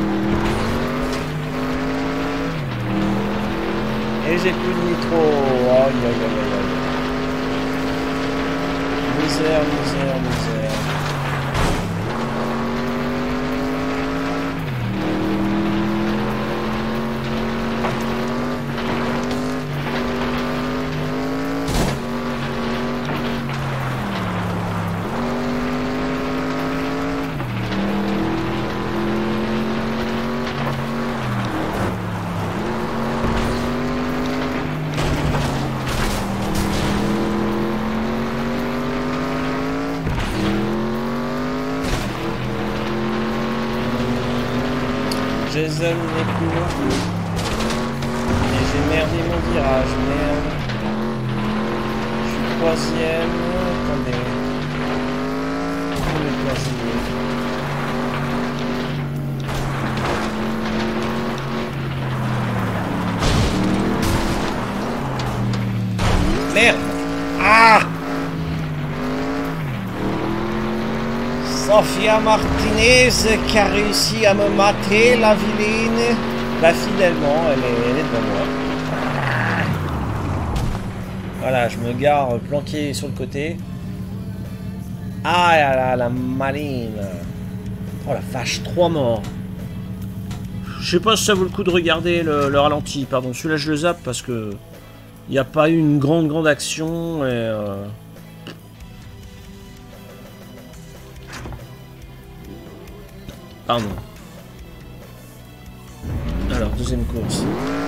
B: Et j'ai plus de nitro. Aïe, aïe, aïe, aïe, aïe. Misère, misère, misère. zone les plus longs. Et j'ai merdé mon virage, merde. Je suis troisième. Attendez. Où est le placer? Merde! Ah! Sofia Martinez qui a réussi à me mater, la vilaine. Bah fidèlement, elle est, elle est devant moi. Voilà, je me gare planqué sur le côté. Ah là là, la maline. Oh la vache, trois morts. Je sais pas si ça vaut le coup de regarder le, le ralenti. Pardon, celui-là je le zappe parce que il n'y a pas eu une grande grande action et... Euh... Pardon. Alors, deuxième course.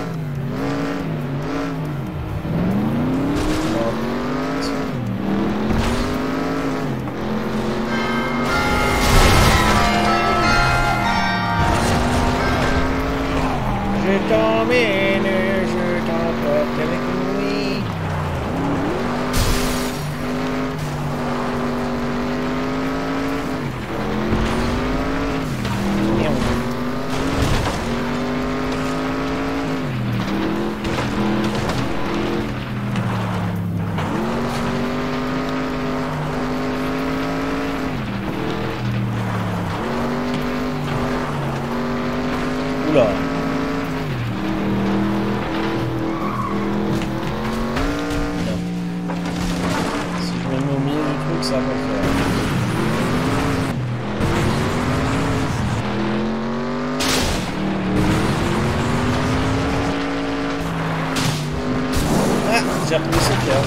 B: Je t'emmène, je t'emporte avec lui. Merde. Oula. Ça va faire. Ah, j'ai retrouvé ce cœur.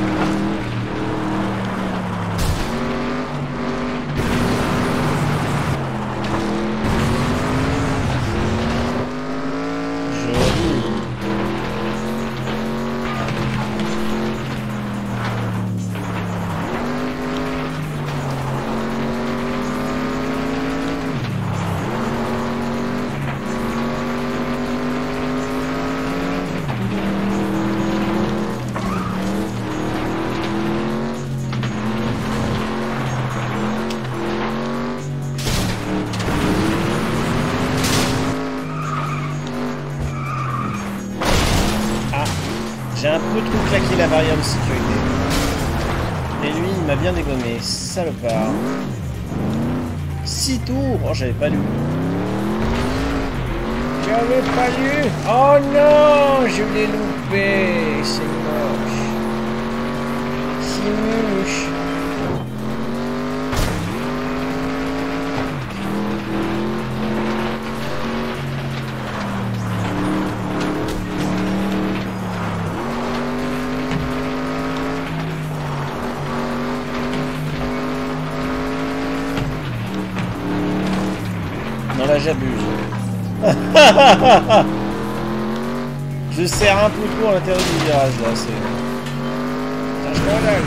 B: J'ai un peu trop claqué la variable sécurité. Et lui, il m'a bien dégommé. Salopard. six tours. Oh, j'avais pas lu. J'avais pas lu. Oh non, je l'ai loupé. C'est moche. C'est moche. Là j'abuse. Je serre un peu trop à l'intérieur du virage là, c'est... Ah, je m'enlève.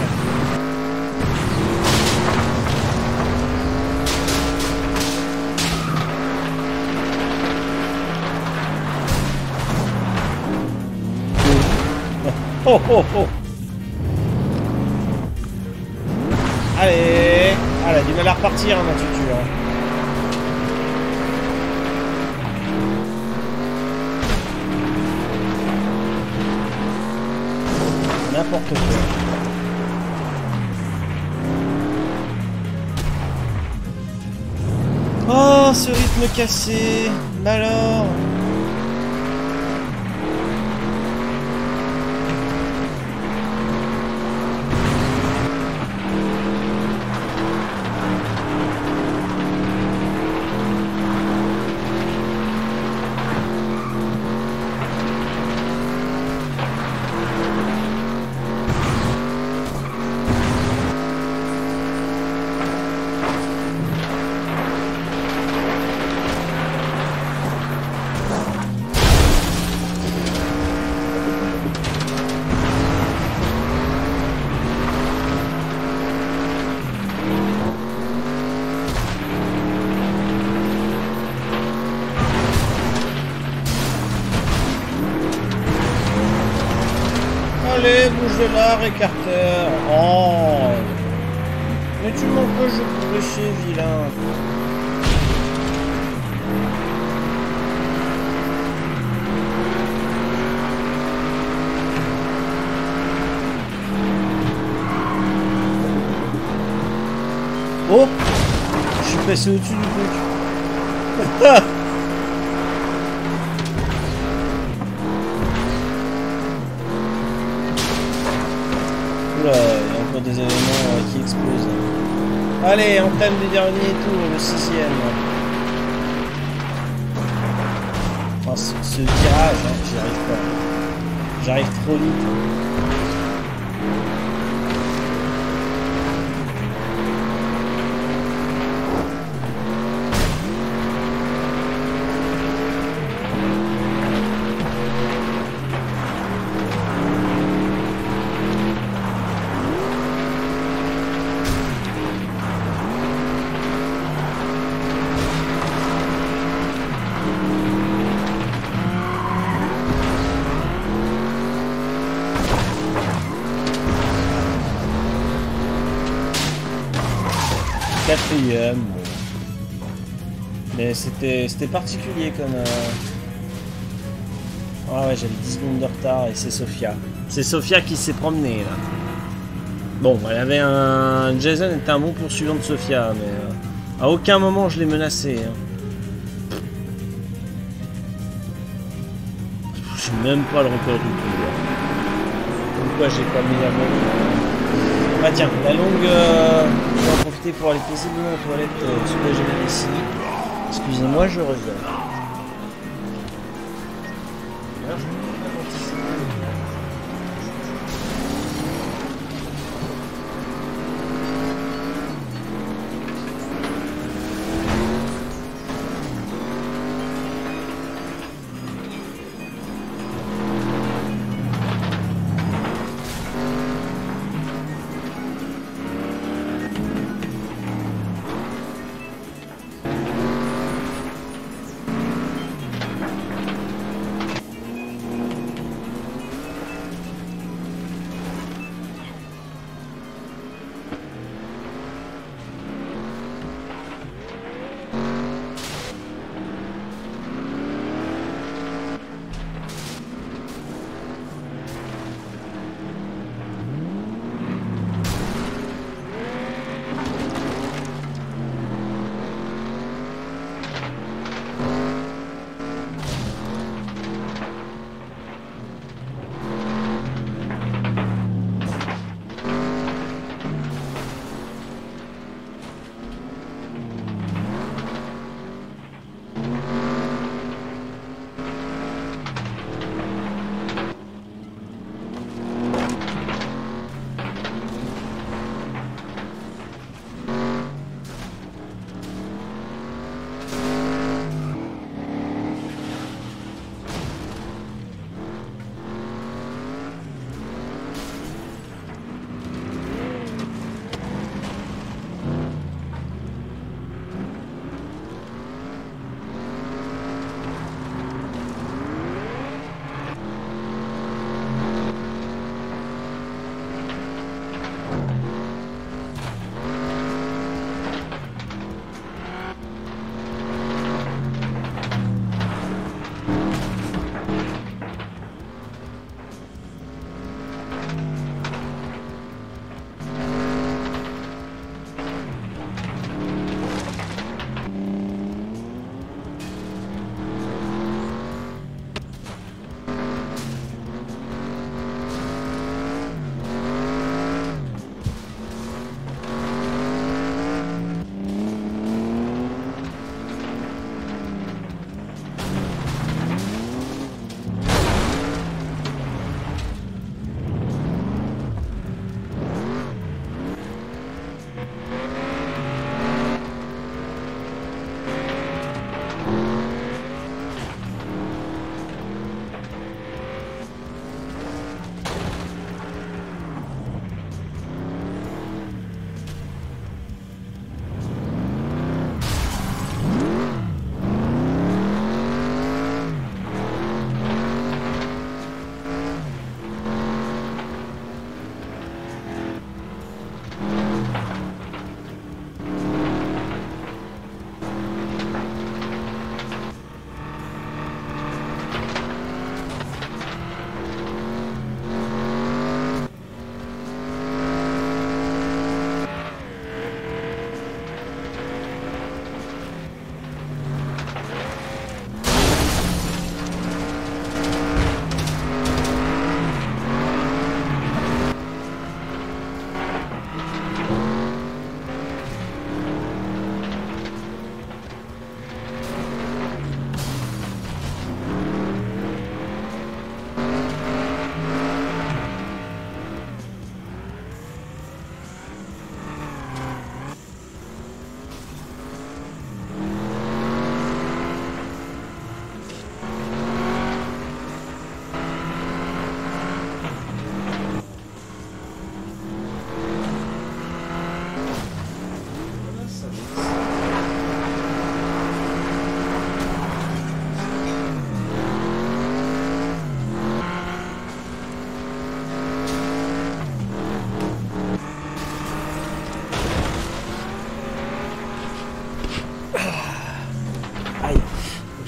B: Oh oh oh. Allez. Ah, elle a du mal à repartir hein, ma tuture. N'importe quoi. Oh, ce rythme cassé. Mais alors. Allez, bouge de là, Récarteur. Oh. Mais tu m'empêches de progresser, vilain. Oh, je suis passé au-dessus du truc. Oula, il y a encore des éléments euh, qui explosent. Allez, on entame le dernier tour, le sixième. Enfin, ce, ce virage, hein, j'y arrive pas. J'arrive trop vite. Quatrième, bon. Mais c'était c'était particulier comme... Euh... Ah ouais, j'avais dix secondes de retard et c'est Sophia. C'est Sophia qui s'est promenée là. Bon, elle avait un... Jason était un bon poursuivant de Sophia, mais euh, à aucun moment je l'ai menacé. Hein. Je sais même pas le record du tour. Pourquoi j'ai pas mis la bonne... Ah tiens, la longue... Euh... Je vais en profiter pour aller paisiblement aux toilettes euh, soulager la vessie. Excusez-moi, je reviens.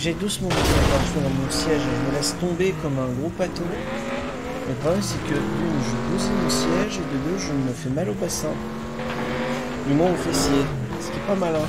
B: j'aille doucement sur mon siège. Je me laisse tomber comme un gros pâteau. Le problème, c'est que d'une, je bousille mon siège, et de deux, je me fais mal au bassin. Du moins au fessier. Ce qui est pas malin.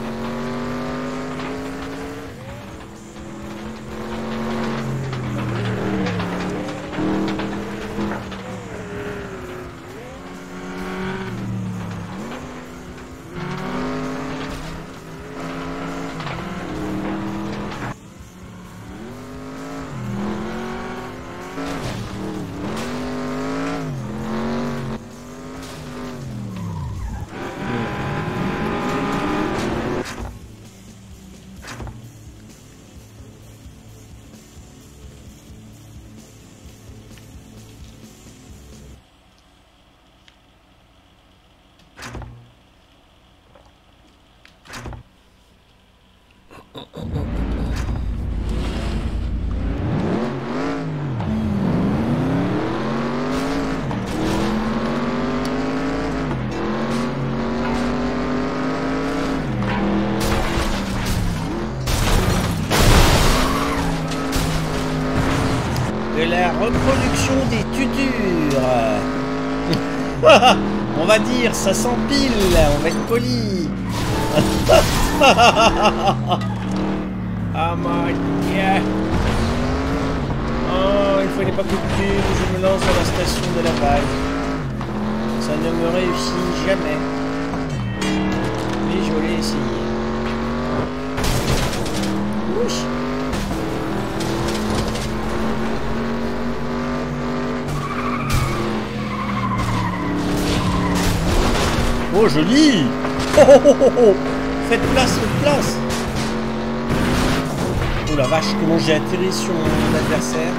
B: Reproduction des tutures. On va dire, ça s'empile, on va être poli. Ah my god. Oh, une fois n'est pas coutume, je me lance dans la station de la vague. Ça ne me réussit jamais. Mais je l'ai essayé. Ouch. Oh, joli! Oh, oh, oh, oh, oh. Faites place, faites place! Oh la vache, comment j'ai atterri sur mon adversaire.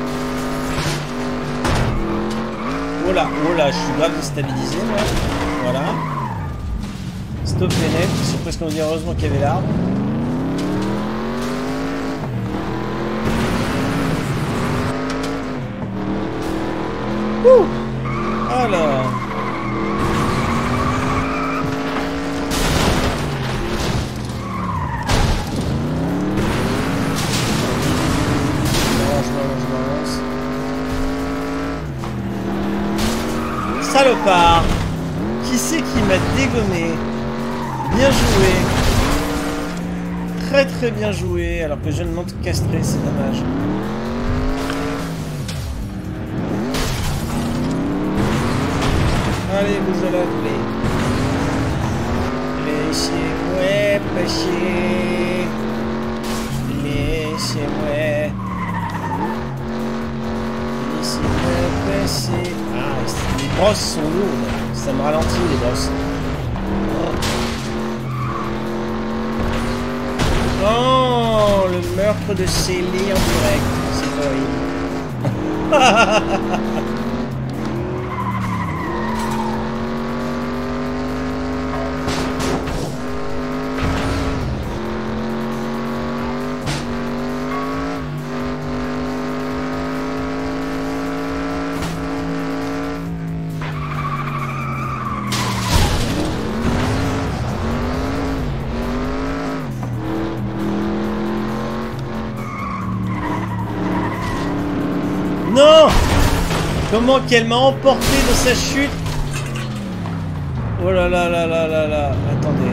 B: Oh là, oh là, je suis grave déstabilisé, moi. Voilà. Stop les nets, je suis presque en dire heureusement qu'il y avait l'arbre. Ouh! Alors. Salopard! Qui c'est qui m'a dégommé? Bien joué! Très très bien joué, alors que je ne m'entre castré, c'est dommage. Allez, vous allez appeler. Laissez-moi passer. Laissez-moi. Laissez-moi passer. Ah, les brosses sont lourdes. Ça me ralentit, les brosses. Oh, le meurtre de Célé en direct. C'est horrible. Non! Comment qu'elle m'a emporté dans sa chute? Oh là là là là là là. Attendez.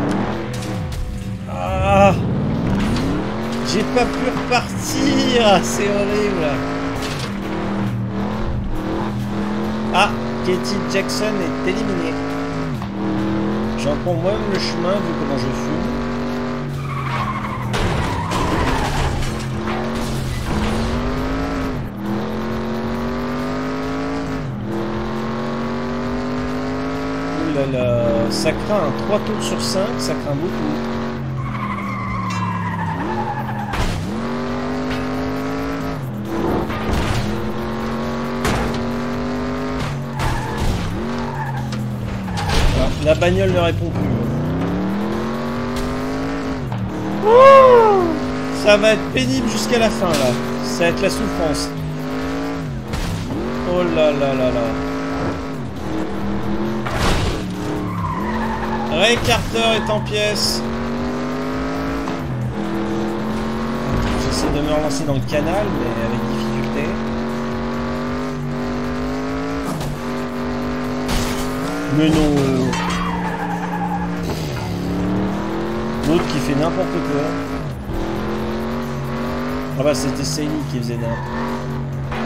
B: Ah! J'ai pas pu repartir. C'est horrible. Ah! Katie Jackson est éliminée. J'en prends moi-même le chemin vu comment je fume. Là, ça craint un trois tours sur cinq, ça craint beaucoup. Voilà, la bagnole ne répond plus. Oh, ça va être pénible jusqu'à la fin là. Ça va être la souffrance. Oh là là là là. Ray Carter est en pièces. J'essaie de me relancer dans le canal, mais avec difficulté. Mais non. L'autre qui fait n'importe quoi. Ah bah c'était Sailly qui faisait n'importe quoi.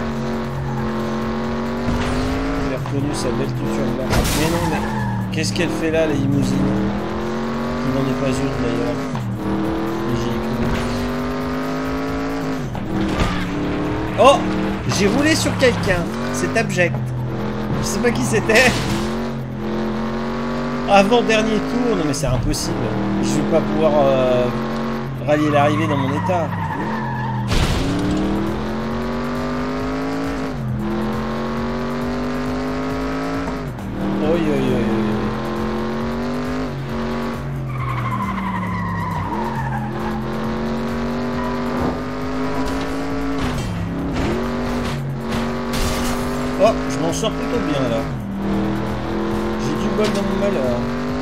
B: J'ai reconnu sa belle tuture blanche. Mais non, mais qu'est-ce qu'elle fait là, la limousine? Qui n'en est pas une d'ailleurs. Mais j'y ai cru. Oh! J'ai roulé sur quelqu'un. C'est abject. Je sais pas qui c'était. Avant dernier tour. Non mais c'est impossible. Je vais pas pouvoir euh, rallier l'arrivée dans mon état. Oi, oi, oi, oi. Oh, je m'en sors plutôt bien là. J'ai du bol dans mon malheur.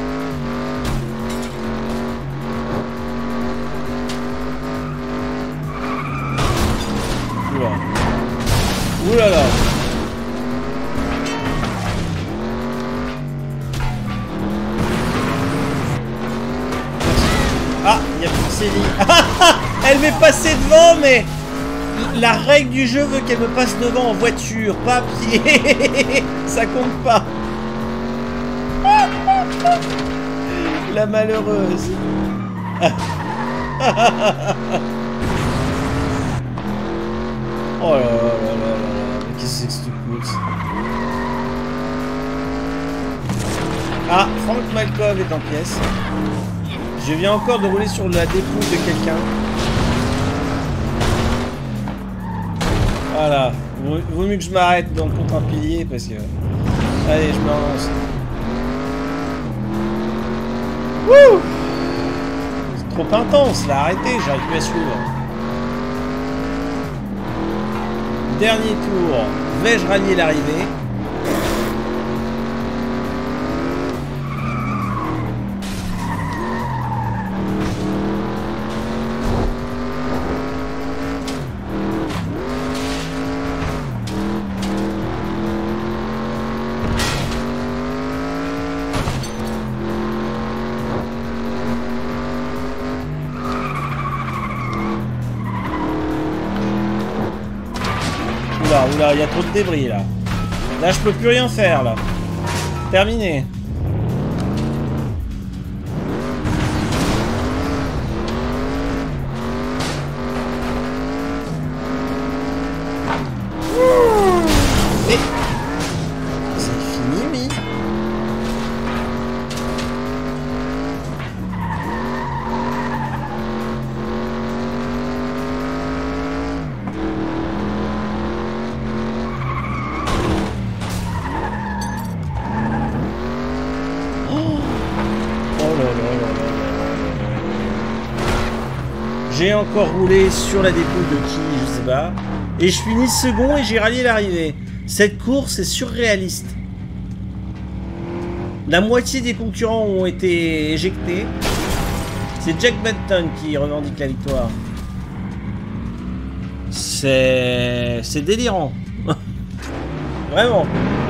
B: Oula. Oula là. Ah, il y a plus Céline. Elle m'est passée devant, mais la règle du jeu veut qu'elle me passe devant en voiture, pas à pied. Ça compte pas. La malheureuse. Oh là là là là là. Mais qu'est-ce que c'est que cette course? Ah, Frank Malkov est en pièce. Je viens encore de rouler sur la dépouille de quelqu'un. Voilà. Vaut, vaut mieux que je m'arrête dans contre un pilier parce que... Allez, je me relance. Wouh! C'est trop intense là, arrêtez, j'arrive plus à suivre. Dernier tour. Vais-je rallier l'arrivée? Oula, il y a trop de débris là. Là, je peux plus rien faire là. Terminé. Mais c'est fini, mais. J'ai encore roulé sur la dépouille de qui, je sais pas. Et je finis second et j'ai rallié l'arrivée. Cette course est surréaliste. La moitié des concurrents ont été éjectés. C'est Jack Benton qui revendique la victoire. C'est... C'est délirant. Vraiment.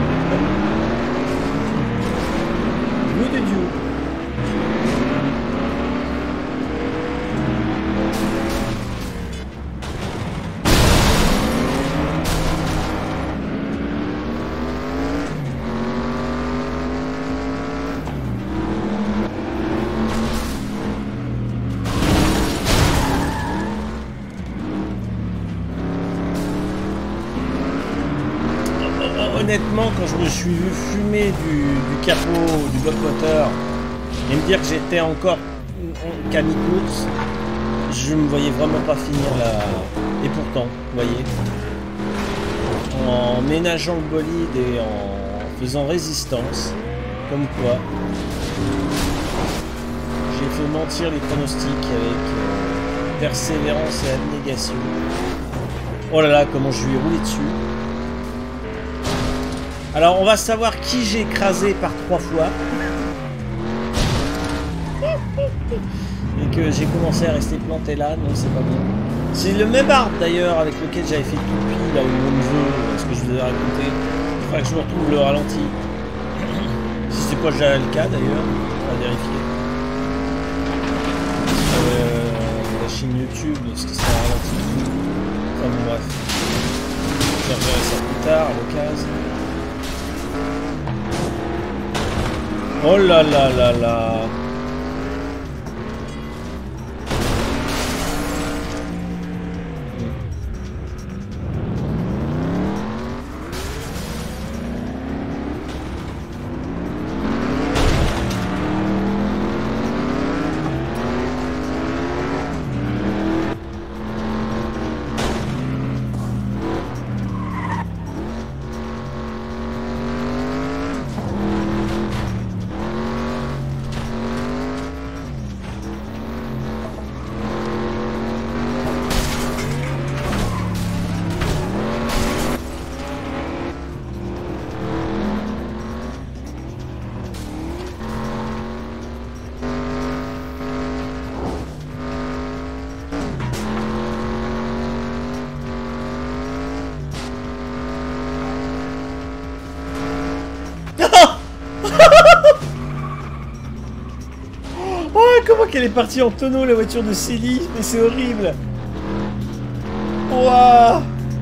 B: Good de Dieu. Honnêtement, quand je me suis vu fumer du, du capot, du bloc moteur, et me dire que j'étais encore qu'à mi-course, je me voyais vraiment pas finir la... Et pourtant, vous voyez, en ménageant le bolide et en faisant résistance, comme quoi, j'ai fait mentir les pronostics avec euh, persévérance et abnégation. Oh là là, comment je lui ai roulé dessus. Alors on va savoir qui j'ai écrasé par trois fois. Et que j'ai commencé à rester planté là, non c'est pas bien. C'est le même arbre d'ailleurs avec lequel j'avais fait Toupie là où on veut, ce que je vous ai raconté. Il faudra que je retrouve le ralenti. Si c'est pas déjà le cas d'ailleurs, on va vérifier. Euh, la chaîne YouTube, ce qui sera ralenti. Enfin bon bref. Je reverrai ça plus tard à l'occasion. Oh là là là là. Comment qu'elle est partie en tonneau la voiture de Célie, mais c'est horrible. Ouah.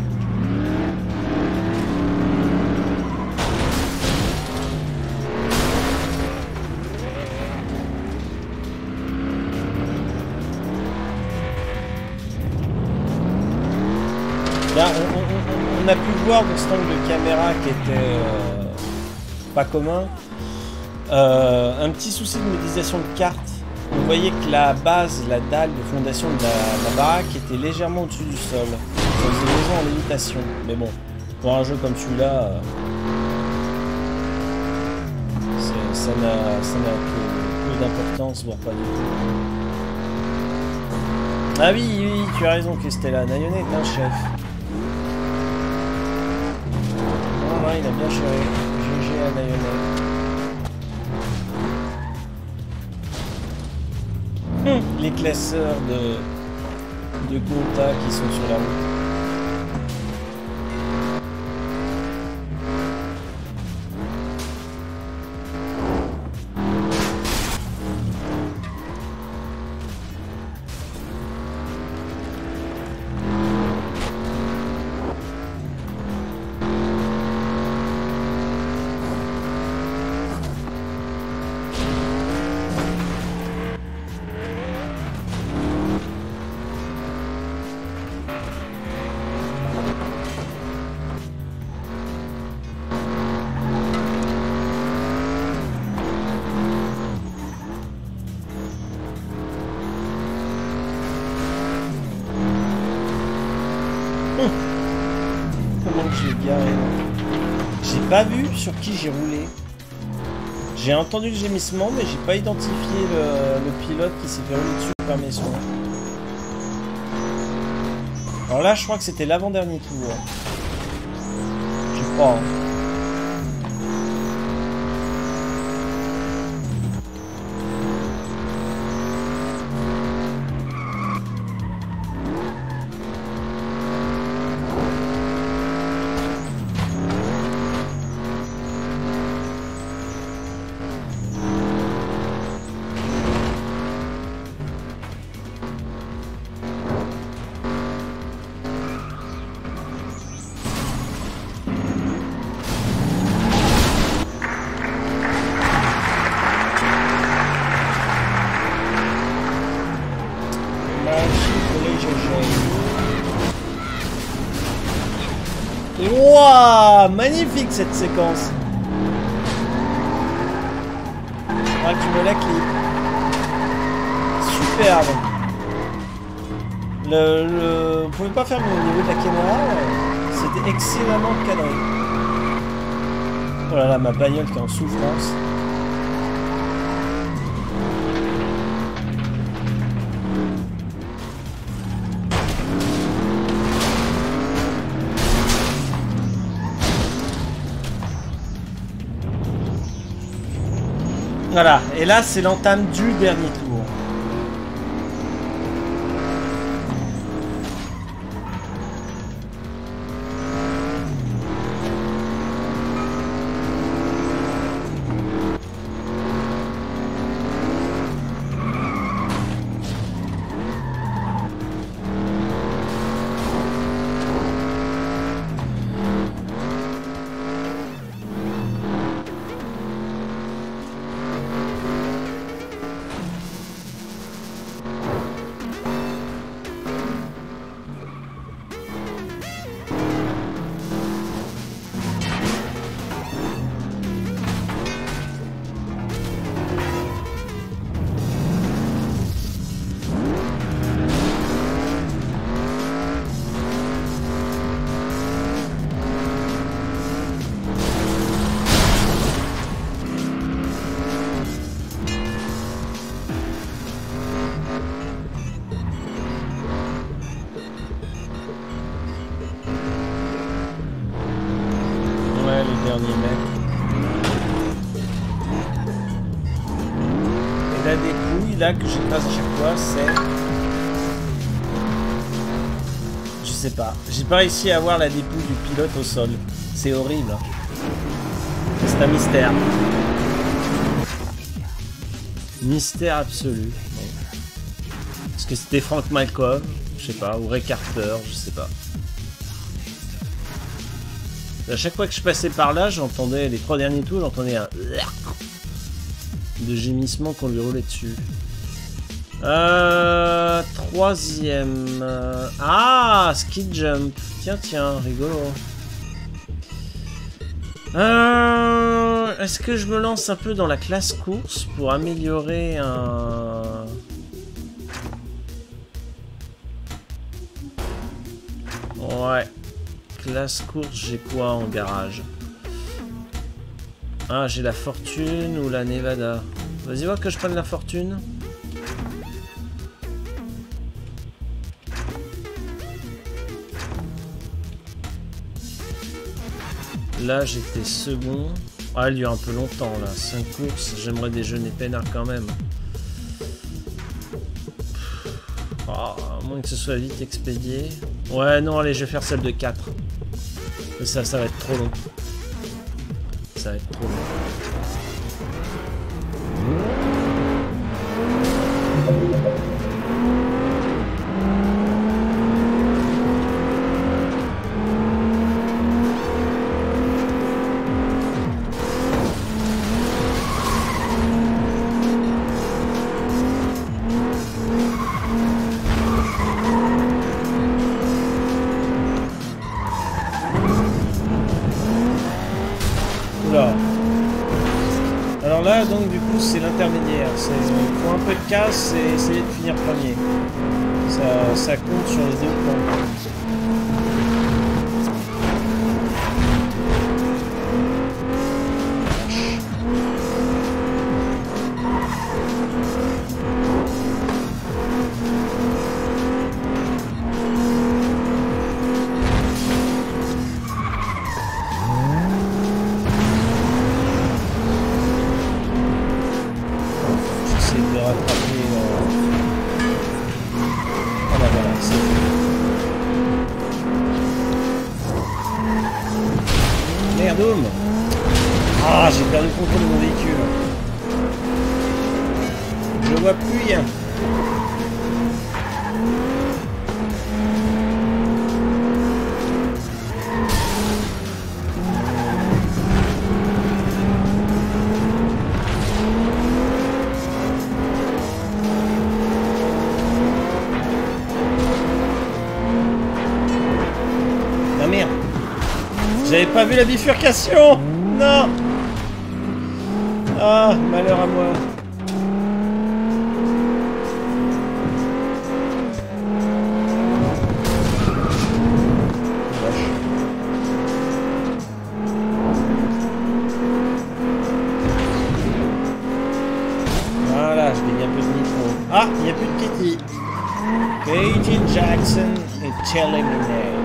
B: Là, on, on, on a pu voir dans cet angle de caméra qui était euh, pas commun, euh, un petit souci de modélisation de carte. On voyait que la base, la dalle de fondation de la, la baraque était légèrement au-dessus du sol. Ça faisait légèrement en limitation. Mais bon, pour un jeu comme celui-là, euh, ça n'a que peu d'importance, voire pas du tout. Ah oui, oui, tu as raison, Christella. Nayonet est un chef. Oh là, il a bien géré. G G à Nayonet. Les classeurs de, de Gonta qui sont sur la route. J'ai pas vu sur qui j'ai roulé. J'ai entendu le gémissement, mais j'ai pas identifié le, le pilote qui s'est fait rouler dessus par mes soins. Alors là, je crois que c'était l'avant-dernier tour. Je crois. Hein. Wouah, magnifique cette séquence. Ah, tu me la clip. Superbe. Le, le... Vous pouvez pas faire mieux au niveau de la caméra. C'était excellemment cadré. Oh là là, ma bagnole qui est en souffrance. Voilà, et là c'est l'entame du dernier tour. dernier mec. Et la dépouille, là, que j'écrase à chaque fois, c'est... Je sais pas. J'ai pas réussi à avoir la dépouille du pilote au sol. C'est horrible. Hein. C'est un mystère. Mystère absolu. Est-ce que c'était Frank Malcolm? Je sais pas. Ou Ray Carter? Je sais pas. À chaque fois que je passais par là, j'entendais les trois derniers tours, j'entendais un de gémissement qu'on lui roulait dessus. Euh, troisième. Euh, ah, ski jump. Tiens, tiens, rigolo. Euh, Est-ce que je me lance un peu dans la classe course pour améliorer un... Ouais. Classe course, j'ai quoi en garage? Ah, j'ai la fortune ou la Nevada. Vas-y, voir que je prenne la fortune. Là, j'étais second. Ah, il y a un peu longtemps, là. cinq courses, j'aimerais déjeuner peinard quand même. Oh, à moins que ce soit vite expédié. Ouais, non, allez, je vais faire celle de quatre. Ça, ça va être trop long. Ça va être trop long. Donc du coup c'est l'intermédiaire, il faut un peu de casse et essayer de finir premier. Ça, ça compte sur les deux points. Ah, j'ai perdu le contrôle de mon véhicule. Je vois plus rien. Ah merde. J'avais pas vu la bifurcation. Non. Ah, malheur à moi. Voilà, je gagne un peu de nitro. Ah, il n'y a plus de Kitty. Katie Jackson et Telling Me.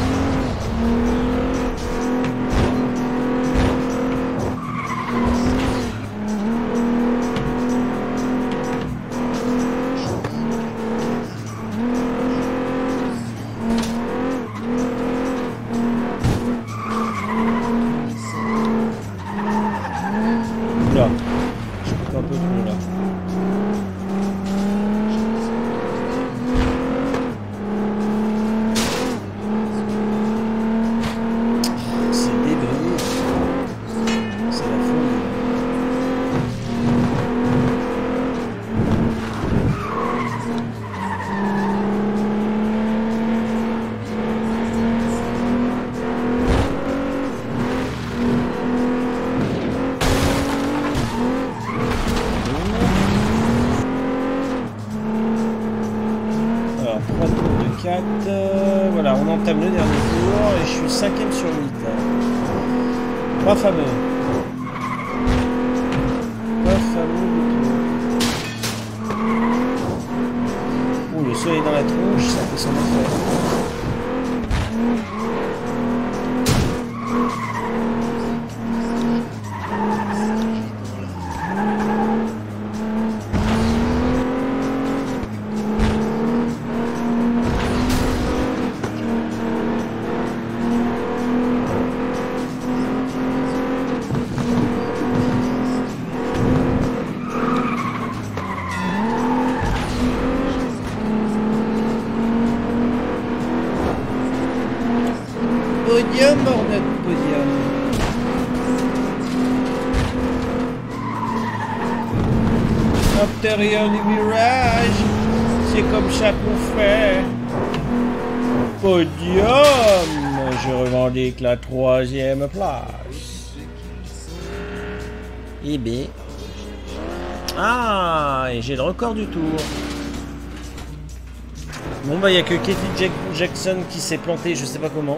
B: Voilà, on entame le dernier tour et je suis cinquième sur huit. Pas fameux. Pas fameux du tout. Ouh, le soleil est dans la tronche, ça fait son affaire. bien mort notre podium. Intérieur du virage, c'est comme ça qu'on fait. Podium, je revendique la troisième place.
A: Et B. Ah, et j'ai le record du tour.
B: Bon bah il n'y a que Katie Jack Jackson qui s'est planté, je sais pas comment.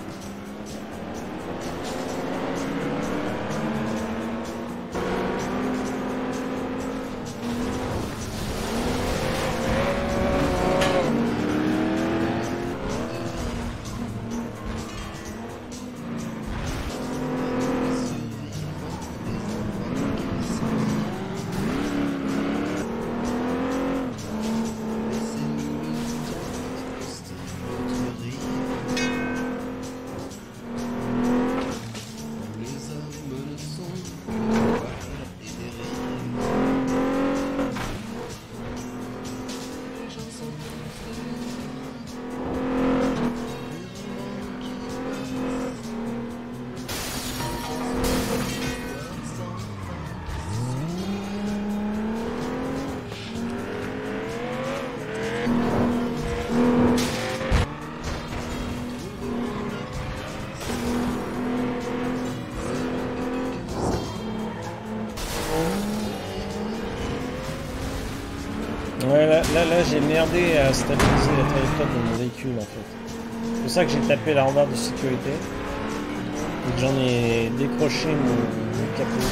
B: Ouais, là, là, là j'ai merdé à stabiliser la trajectoire de mon véhicule en fait. C'est pour ça que j'ai tapé la rambarde de sécurité. Et que j'en ai décroché mon, mon capot.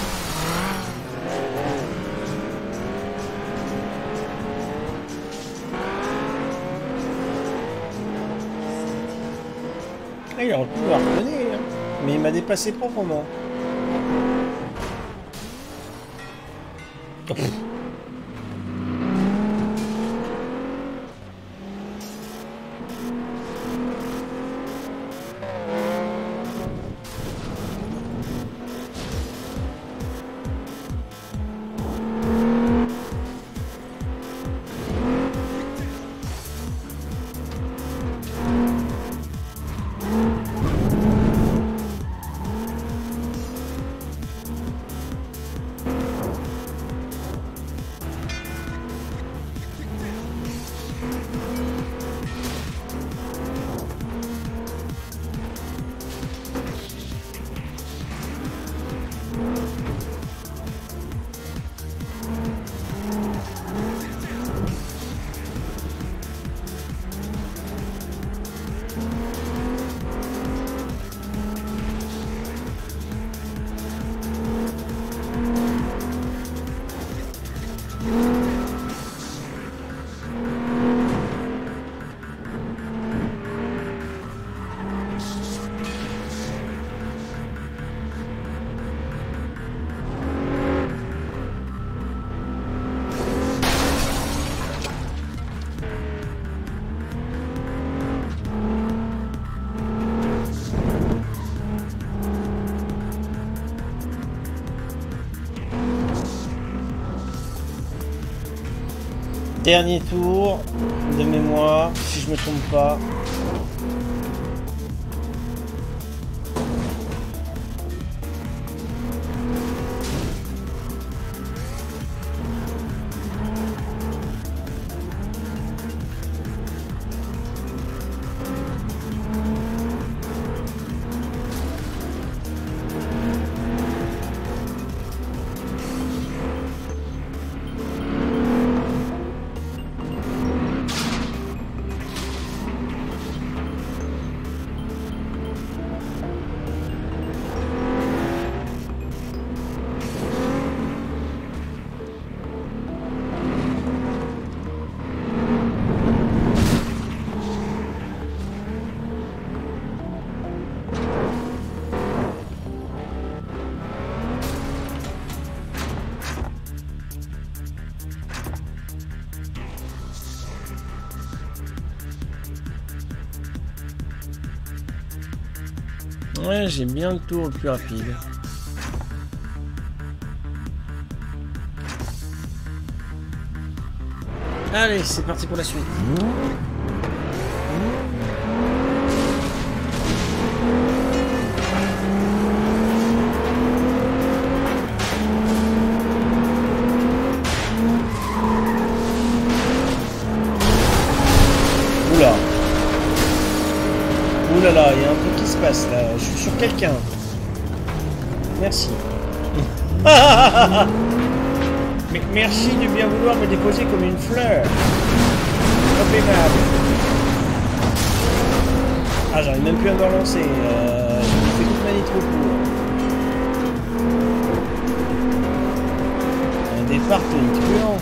B: Ah, il aurait pu me reconnaître, hein. Mais il m'a dépassé proprement. Oh. Dernier tour de mémoire, si je me trompe pas. Ouais, j'ai bien le tour le plus rapide. Allez, c'est parti pour la suite. quelqu'un. Merci. Mais merci de bien vouloir me déposer comme une fleur. Trop aimable. Ah, j'arrive même plus à me relancer. Euh, je fais toute ma vie trop court. Un départ tonitruant.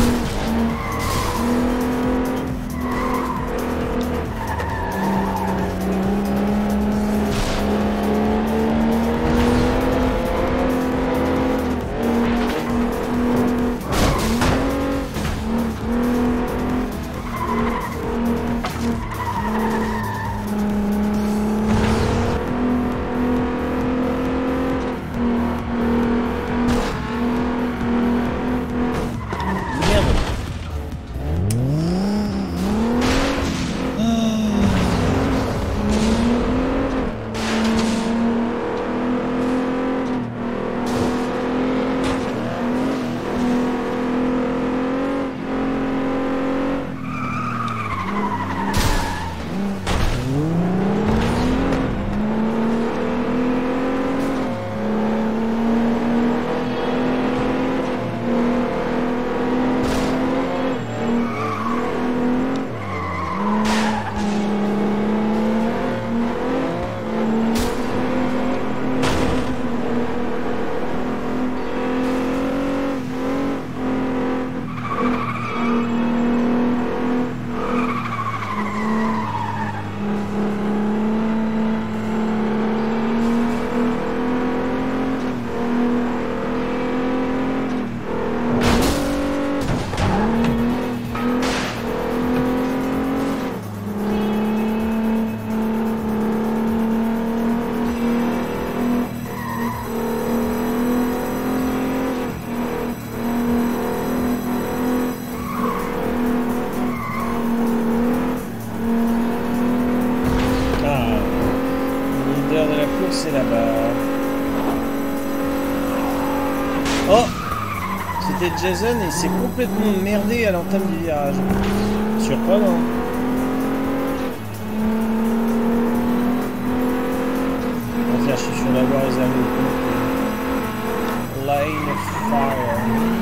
B: Jason et s'est complètement merdé à l'entame du virage. Surprenant. Bon, tiens, je suis sur la voie réservée au coup. Line of fire.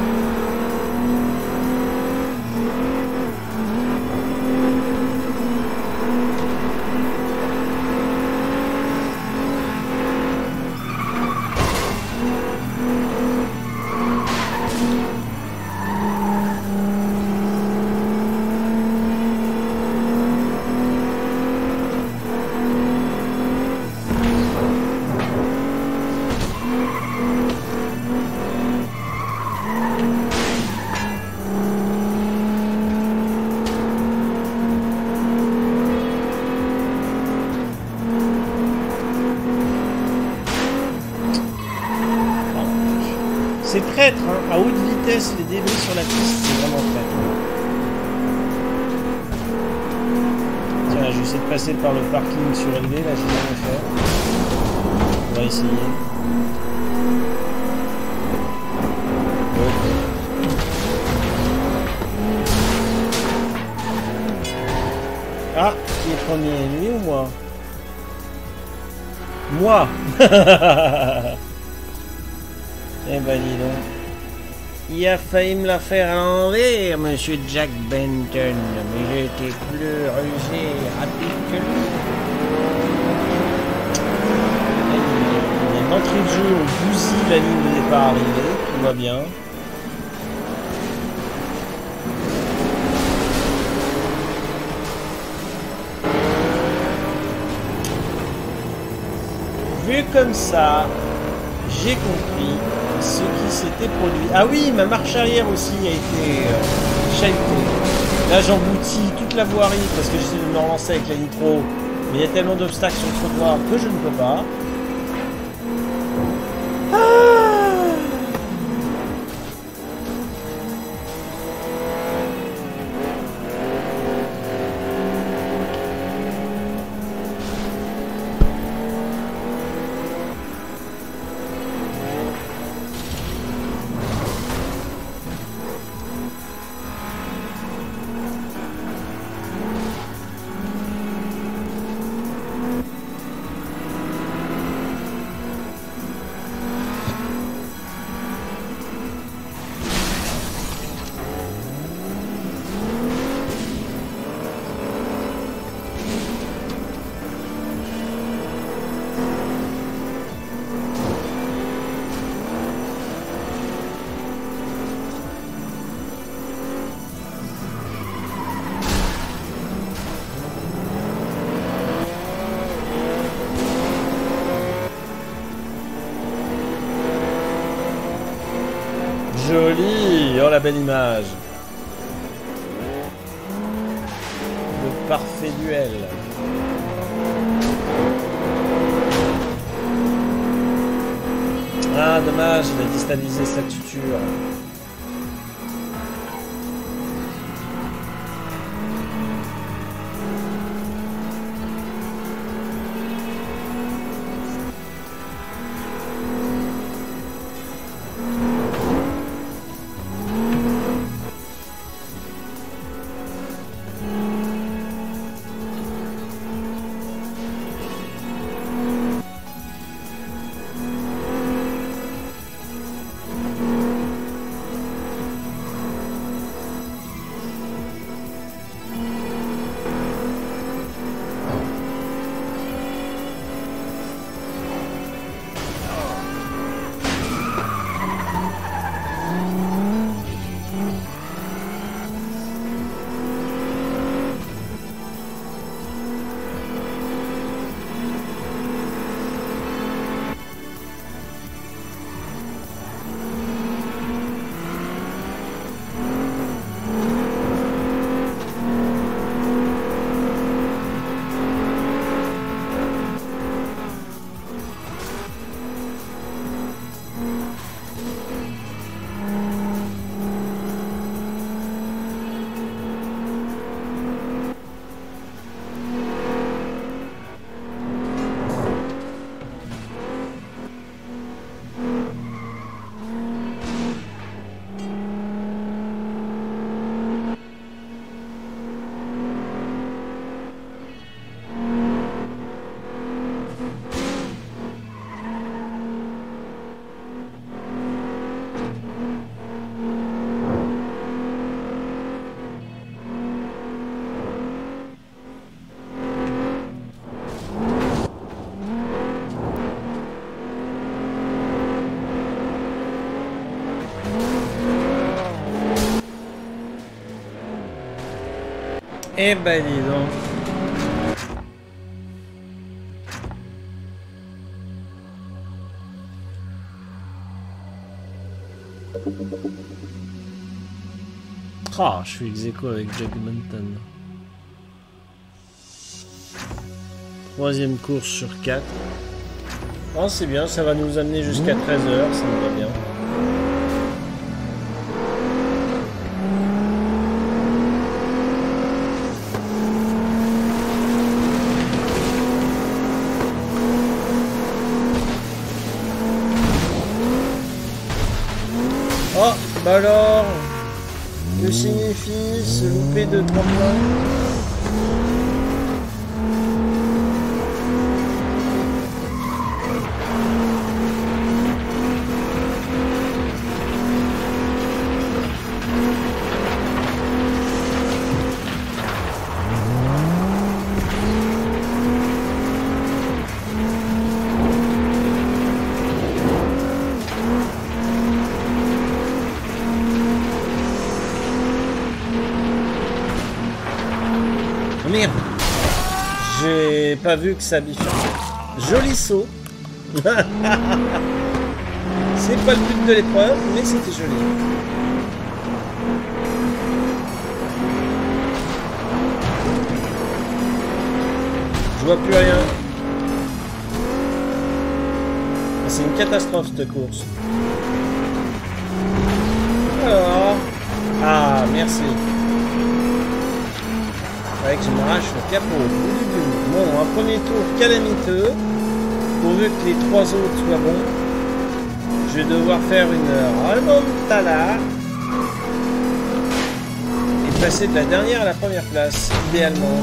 B: C'est traître, hein. À haute vitesse, les débris sur la piste, c'est vraiment traître. Tiens, je vais essayer de passer par le parking surélevé, là, j'ai rien à faire. On va essayer. Ah, qui est premier, lui ou moi? Moi. Eh ben dis donc. Il a failli me la faire à l'envers, monsieur Jack Benton, mais j'ai été plus rusé et rapide que lui. Il est entré de jeu au bousille, la ligne de départ arrivée, tout va bien. Vu comme ça, j'ai compris ce qui s'était produit. Ah oui, ma marche arrière aussi a été euh, shapée. Là, j'emboutis toute la voirie parce que j'essaie de me relancer avec la nitro. Mais il y a tellement d'obstacles sur le trottoir que je ne peux pas. joli. Oh, la belle image. Le parfait duel. Ah, dommage, il a déstabilisé sa tuture. Eh ben dis donc. Ah, je suis ex-aequo avec Jack Mountain. Troisième course sur quatre. Oh, c'est bien, ça va nous amener jusqu'à treize heures, ça me va bien. Oh, bah alors, que signifie ce loupé de trois points? Merde, j'ai pas vu que ça bifurquait. Joli saut. C'est pas le but de l'épreuve, mais c'était joli. Je vois plus rien. C'est une catastrophe cette course. Alors, ah merci. Avec je m'arrache le capot au bout du bout. Bon, un premier tour calamiteux. Pourvu que les trois autres soient bons. Je vais devoir faire une remontada. Et passer de la dernière à la première place, idéalement.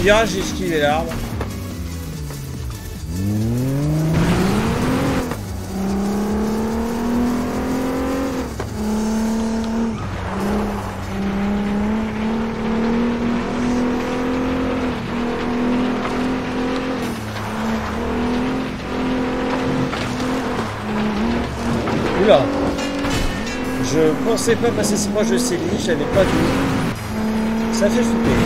B: virage, j'ai esquivé l'arbre. Oula. Je pensais pas passer si proche de ces lignes, je l'avais pas vu. Ça fait flipper.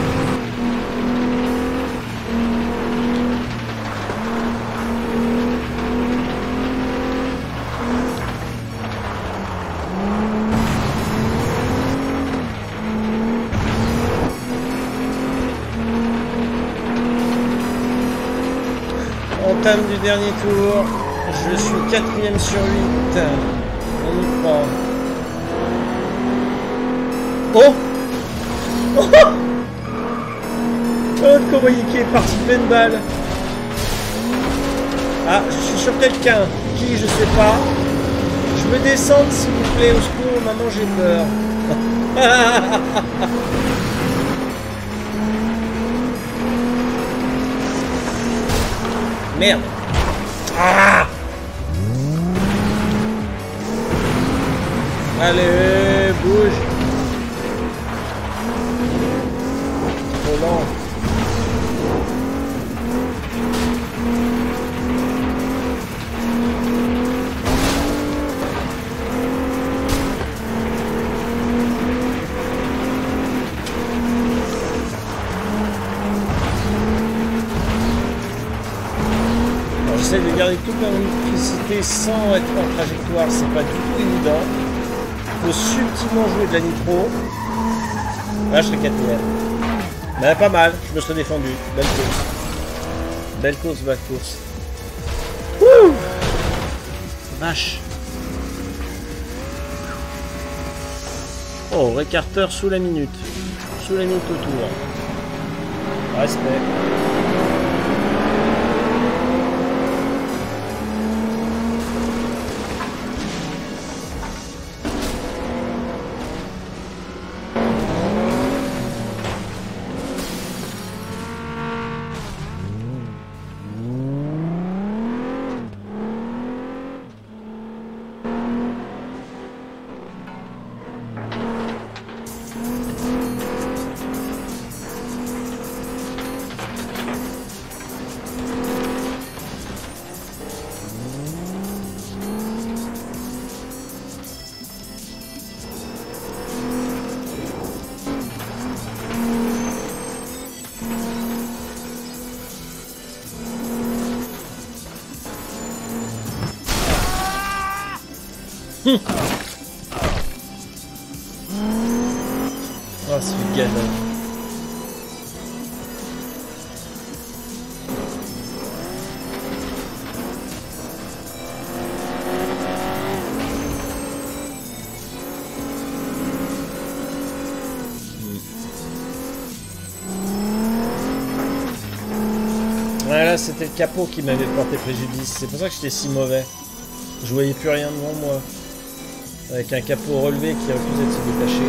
B: Entame du dernier tour. Je suis quatrième sur huit. On y croit. Oh Oh Oh, comment il est parti de pleine balle. Ah, je suis sur quelqu'un. Qui, je sais pas. Je me descends, s'il vous plaît, au secours, maman, j'ai peur. Merde. Ah Allez, bouge. Trop lent. J'essaie de garder toute la électricité sans être en trajectoire, c'est pas du tout évident. Il faut subtilement jouer de la nitro. Là, je serai quatrième. Mais pas mal, je me serais défendu. Belle course. Belle course, belle course. Wouh! Vache. Oh, Ray Carter sous la minute. Sous la minute au tour. Respect. Hum. Oh, c'est galère. Ouais, là, c'était le capot qui m'avait porté préjudice. C'est pour ça que j'étais si mauvais. Je voyais plus rien devant moi. Avec un capot relevé qui refusait de se détacher.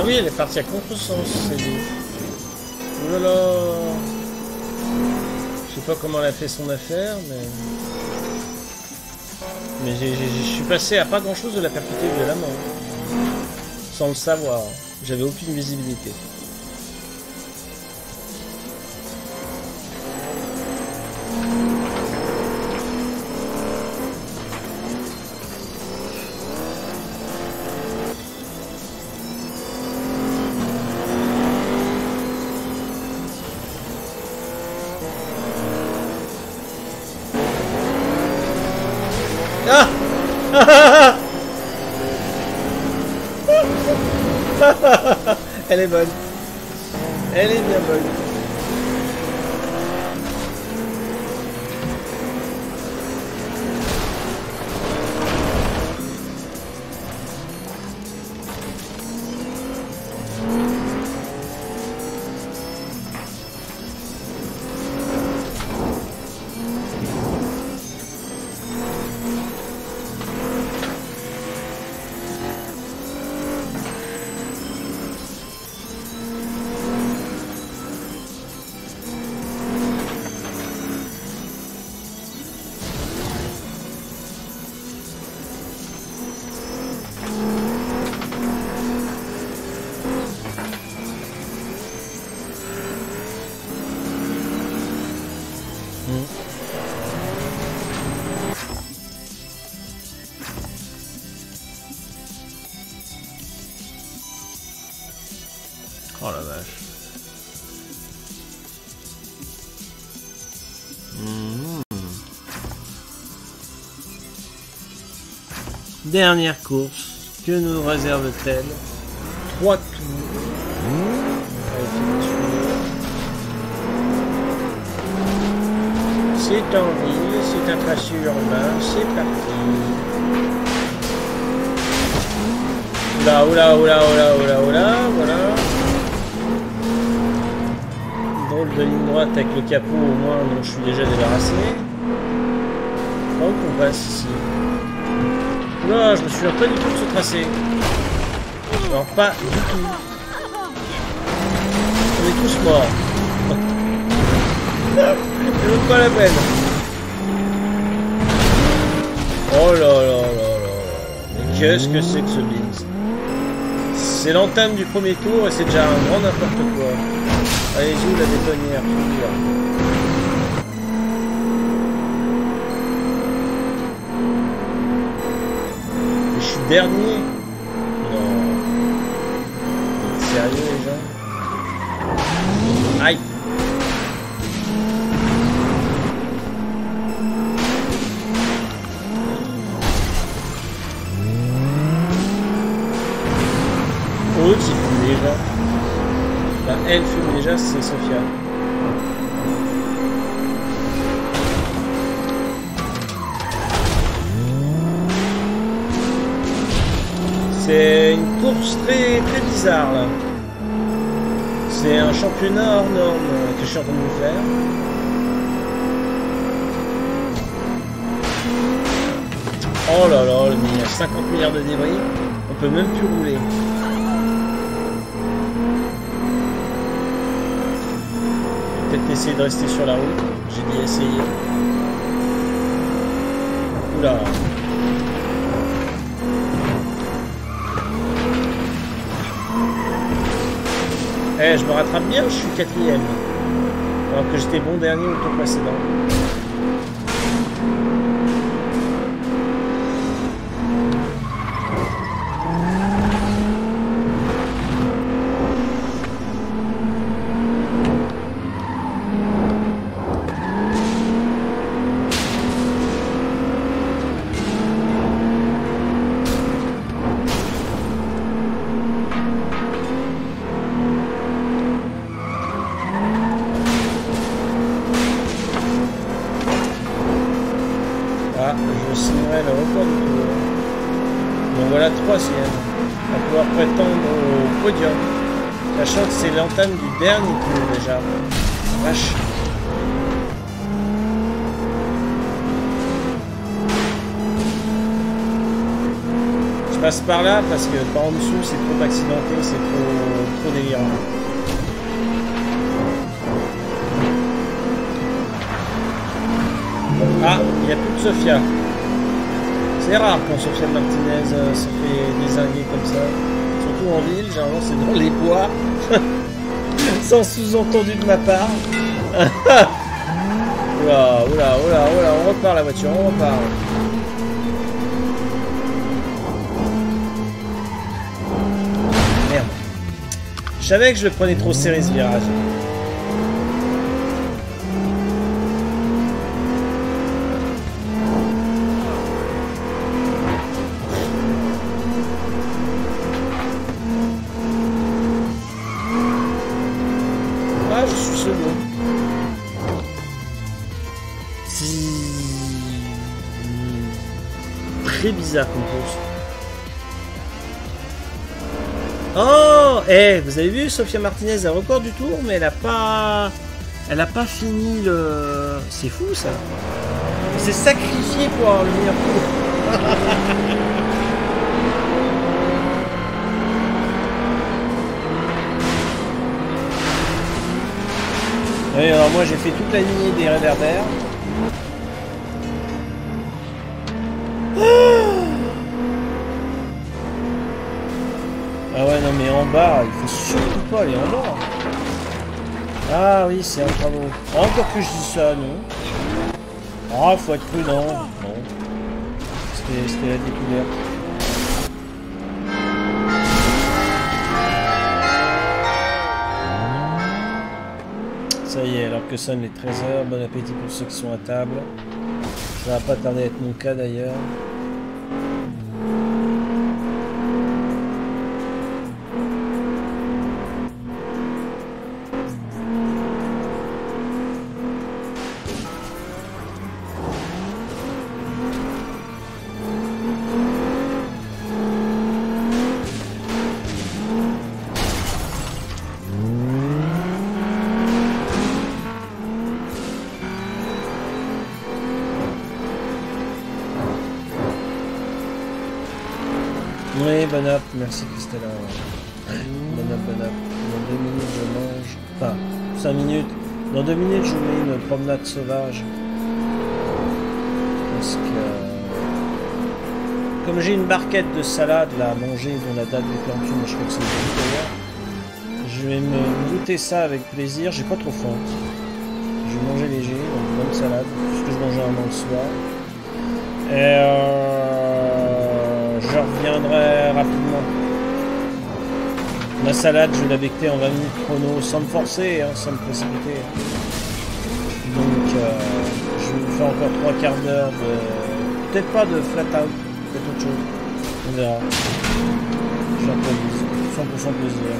B: oui, elle est partie à contresens, c'est dit. Oh là là. Je sais pas comment elle a fait son affaire, mais... Mais je suis passé à pas grand chose de la percuter violemment. Sans le savoir. J'avais aucune visibilité. Elle est bonne. Elle est bien bonne.
A: Oh la vache. Mmh. Dernière course. Que nous réserve-t-elle?
B: Trois tours. C'est en ville, c'est un tracé urbain, c'est parti. Oula, oula, oula, oula, oula, oula, voilà. Drôle de ligne droite avec le capot au moins dont je suis déjà débarrassé. Par où qu'on passe ici? Oula, je me souviens pas du tout de ce tracé. Alors pas du tout. On est tous morts. C'est même pas la peine. Oh là là là là là. Mais qu'est-ce que c'est que ce Beans? C'est l'entame du premier tour et c'est déjà un grand n'importe quoi. Allez-y, la détonnière, tout dire. Et je suis dernier. Non. Vous êtes sérieux les gens? Aïe. Autre, il fume déjà. Enfin, elle fume déjà, c'est Sophia. C'est une course très très bizarre là. C'est un championnat hors norme que je suis en train de vous faire. Oh là là, il y a cinquante milliards de débris. On peut même plus rouler. Peut-être essayer de rester sur la route. J'ai dit essayer. Oula. Eh, je me rattrape bien, je suis quatrième. Alors que j'étais bon dernier au tour précédent. À pouvoir prétendre au podium, sachant que c'est l'entame du dernier tour déjà. Vache. passe par là parce que par en dessous c'est trop accidenté, c'est trop, trop délirant. Ah, il n'y a plus de Sofia. C'est rare quand Sofia Martinez euh, se fait désinguer comme ça. Surtout en ville, généralement c'est dans les bois. Sans sous-entendu de ma part. Oula, oula, oula, oula, on repart la voiture, on repart. Merde. Je savais que je le prenais trop serré ce virage. Bizarre comme course. Oh, eh, vous avez vu, Sofia Martinez a record du tour, mais elle a pas, elle a pas fini le. C'est fou ça. Elle s'est sacrifiée pour avoir le meilleur tour. Oui, alors moi j'ai fait toute la lignée des réverbères. Ah ouais, non mais en bas, il faut surtout pas aller en bas. Ah oui, c'est un travaux. Encore que je dis ça, non. Ah, faut être prudent. Bon. C'était la découverte. Ça y est, alors que sonnent les treize heures, bon appétit pour ceux qui sont à table. Ça va pas tarder à être mon cas d'ailleurs. Bon up, merci Christella. Bon up, bon up. Dans deux minutes je mange. Enfin, cinq minutes. Dans deux minutes je vous mets une promenade sauvage. Parce que comme j'ai une barquette de salade là à manger dont la date de péremption, je crois que c'est le d'ailleurs, je vais me goûter ça avec plaisir. J'ai pas trop faim. Je vais manger léger, donc bonne salade, ce que je mange généralement le soir. Et euh... je reviendrai rapidement. Ma salade, je vais la becter en vingt minutes chrono, sans me forcer, hein, sans me précipiter. Donc, euh, je vais vous faire encore trois quarts d'heure de... Peut-être pas de flat out, peut-être autre chose. On verra. J'improvise, cent pour cent plaisir.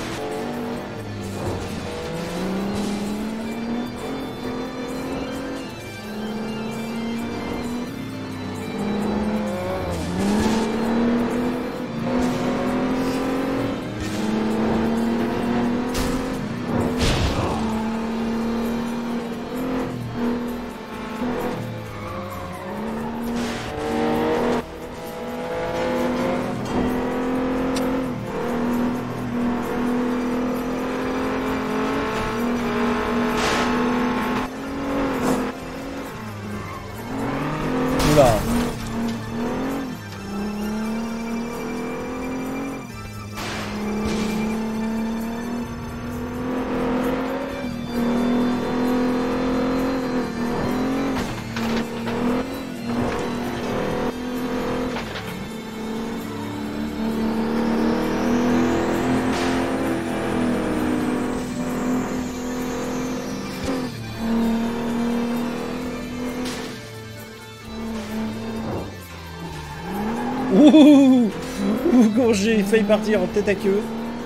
B: Ouh, quand j'ai failli partir en tête à queue.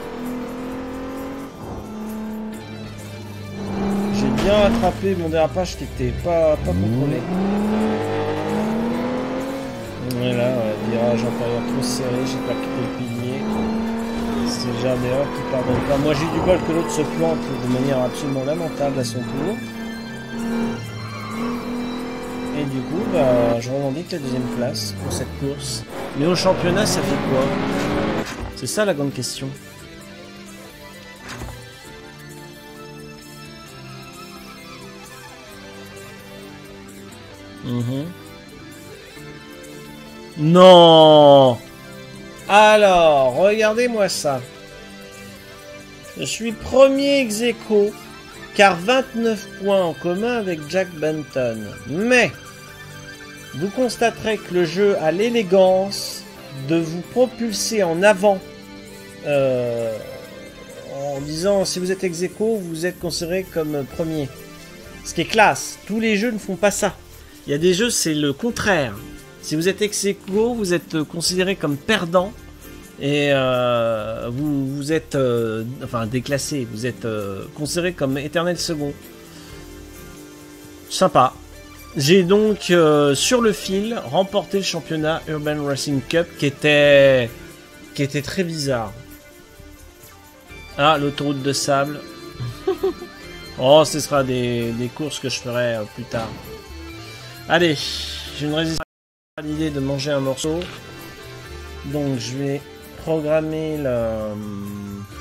B: J'ai bien attrapé mon dérapage qui n'était pas, pas contrôlé. Voilà, ouais, virage intérieur trop serré, j'ai pas quitté le pilier. C'est le genre d'erreur qui pardonne pas. Moi j'ai eu du bol que l'autre se plante de manière absolument lamentable à son tour. Et du coup, bah, je revendique la deuxième place pour cette course. Mais au championnat, ça fait quoi? C'est ça la grande question. Mmh. Non. Alors, regardez-moi ça. Je suis premier ex-aequo, car vingt-neuf points en commun avec Jack Benton. Mais, vous constaterez que le jeu a l'élégance de vous propulser en avant euh, en disant si vous êtes ex-aequo, vous êtes considéré comme premier. Ce qui est classe. Tous les jeux ne font pas ça. Il y a des jeux, c'est le contraire. Si vous êtes ex-aequo, vous êtes considéré comme perdant et euh, vous, vous êtes euh, enfin déclassé. Vous êtes euh, considéré comme éternel second. Sympa. J'ai donc euh, sur le fil remporté le championnat Urban Racing Cup qui était qui était très bizarre. Ah, l'autoroute de sable. Oh, ce sera des, des courses que je ferai euh, plus tard. Allez, j'ai une résistance à l'idée de manger un morceau. Donc je vais programmer le...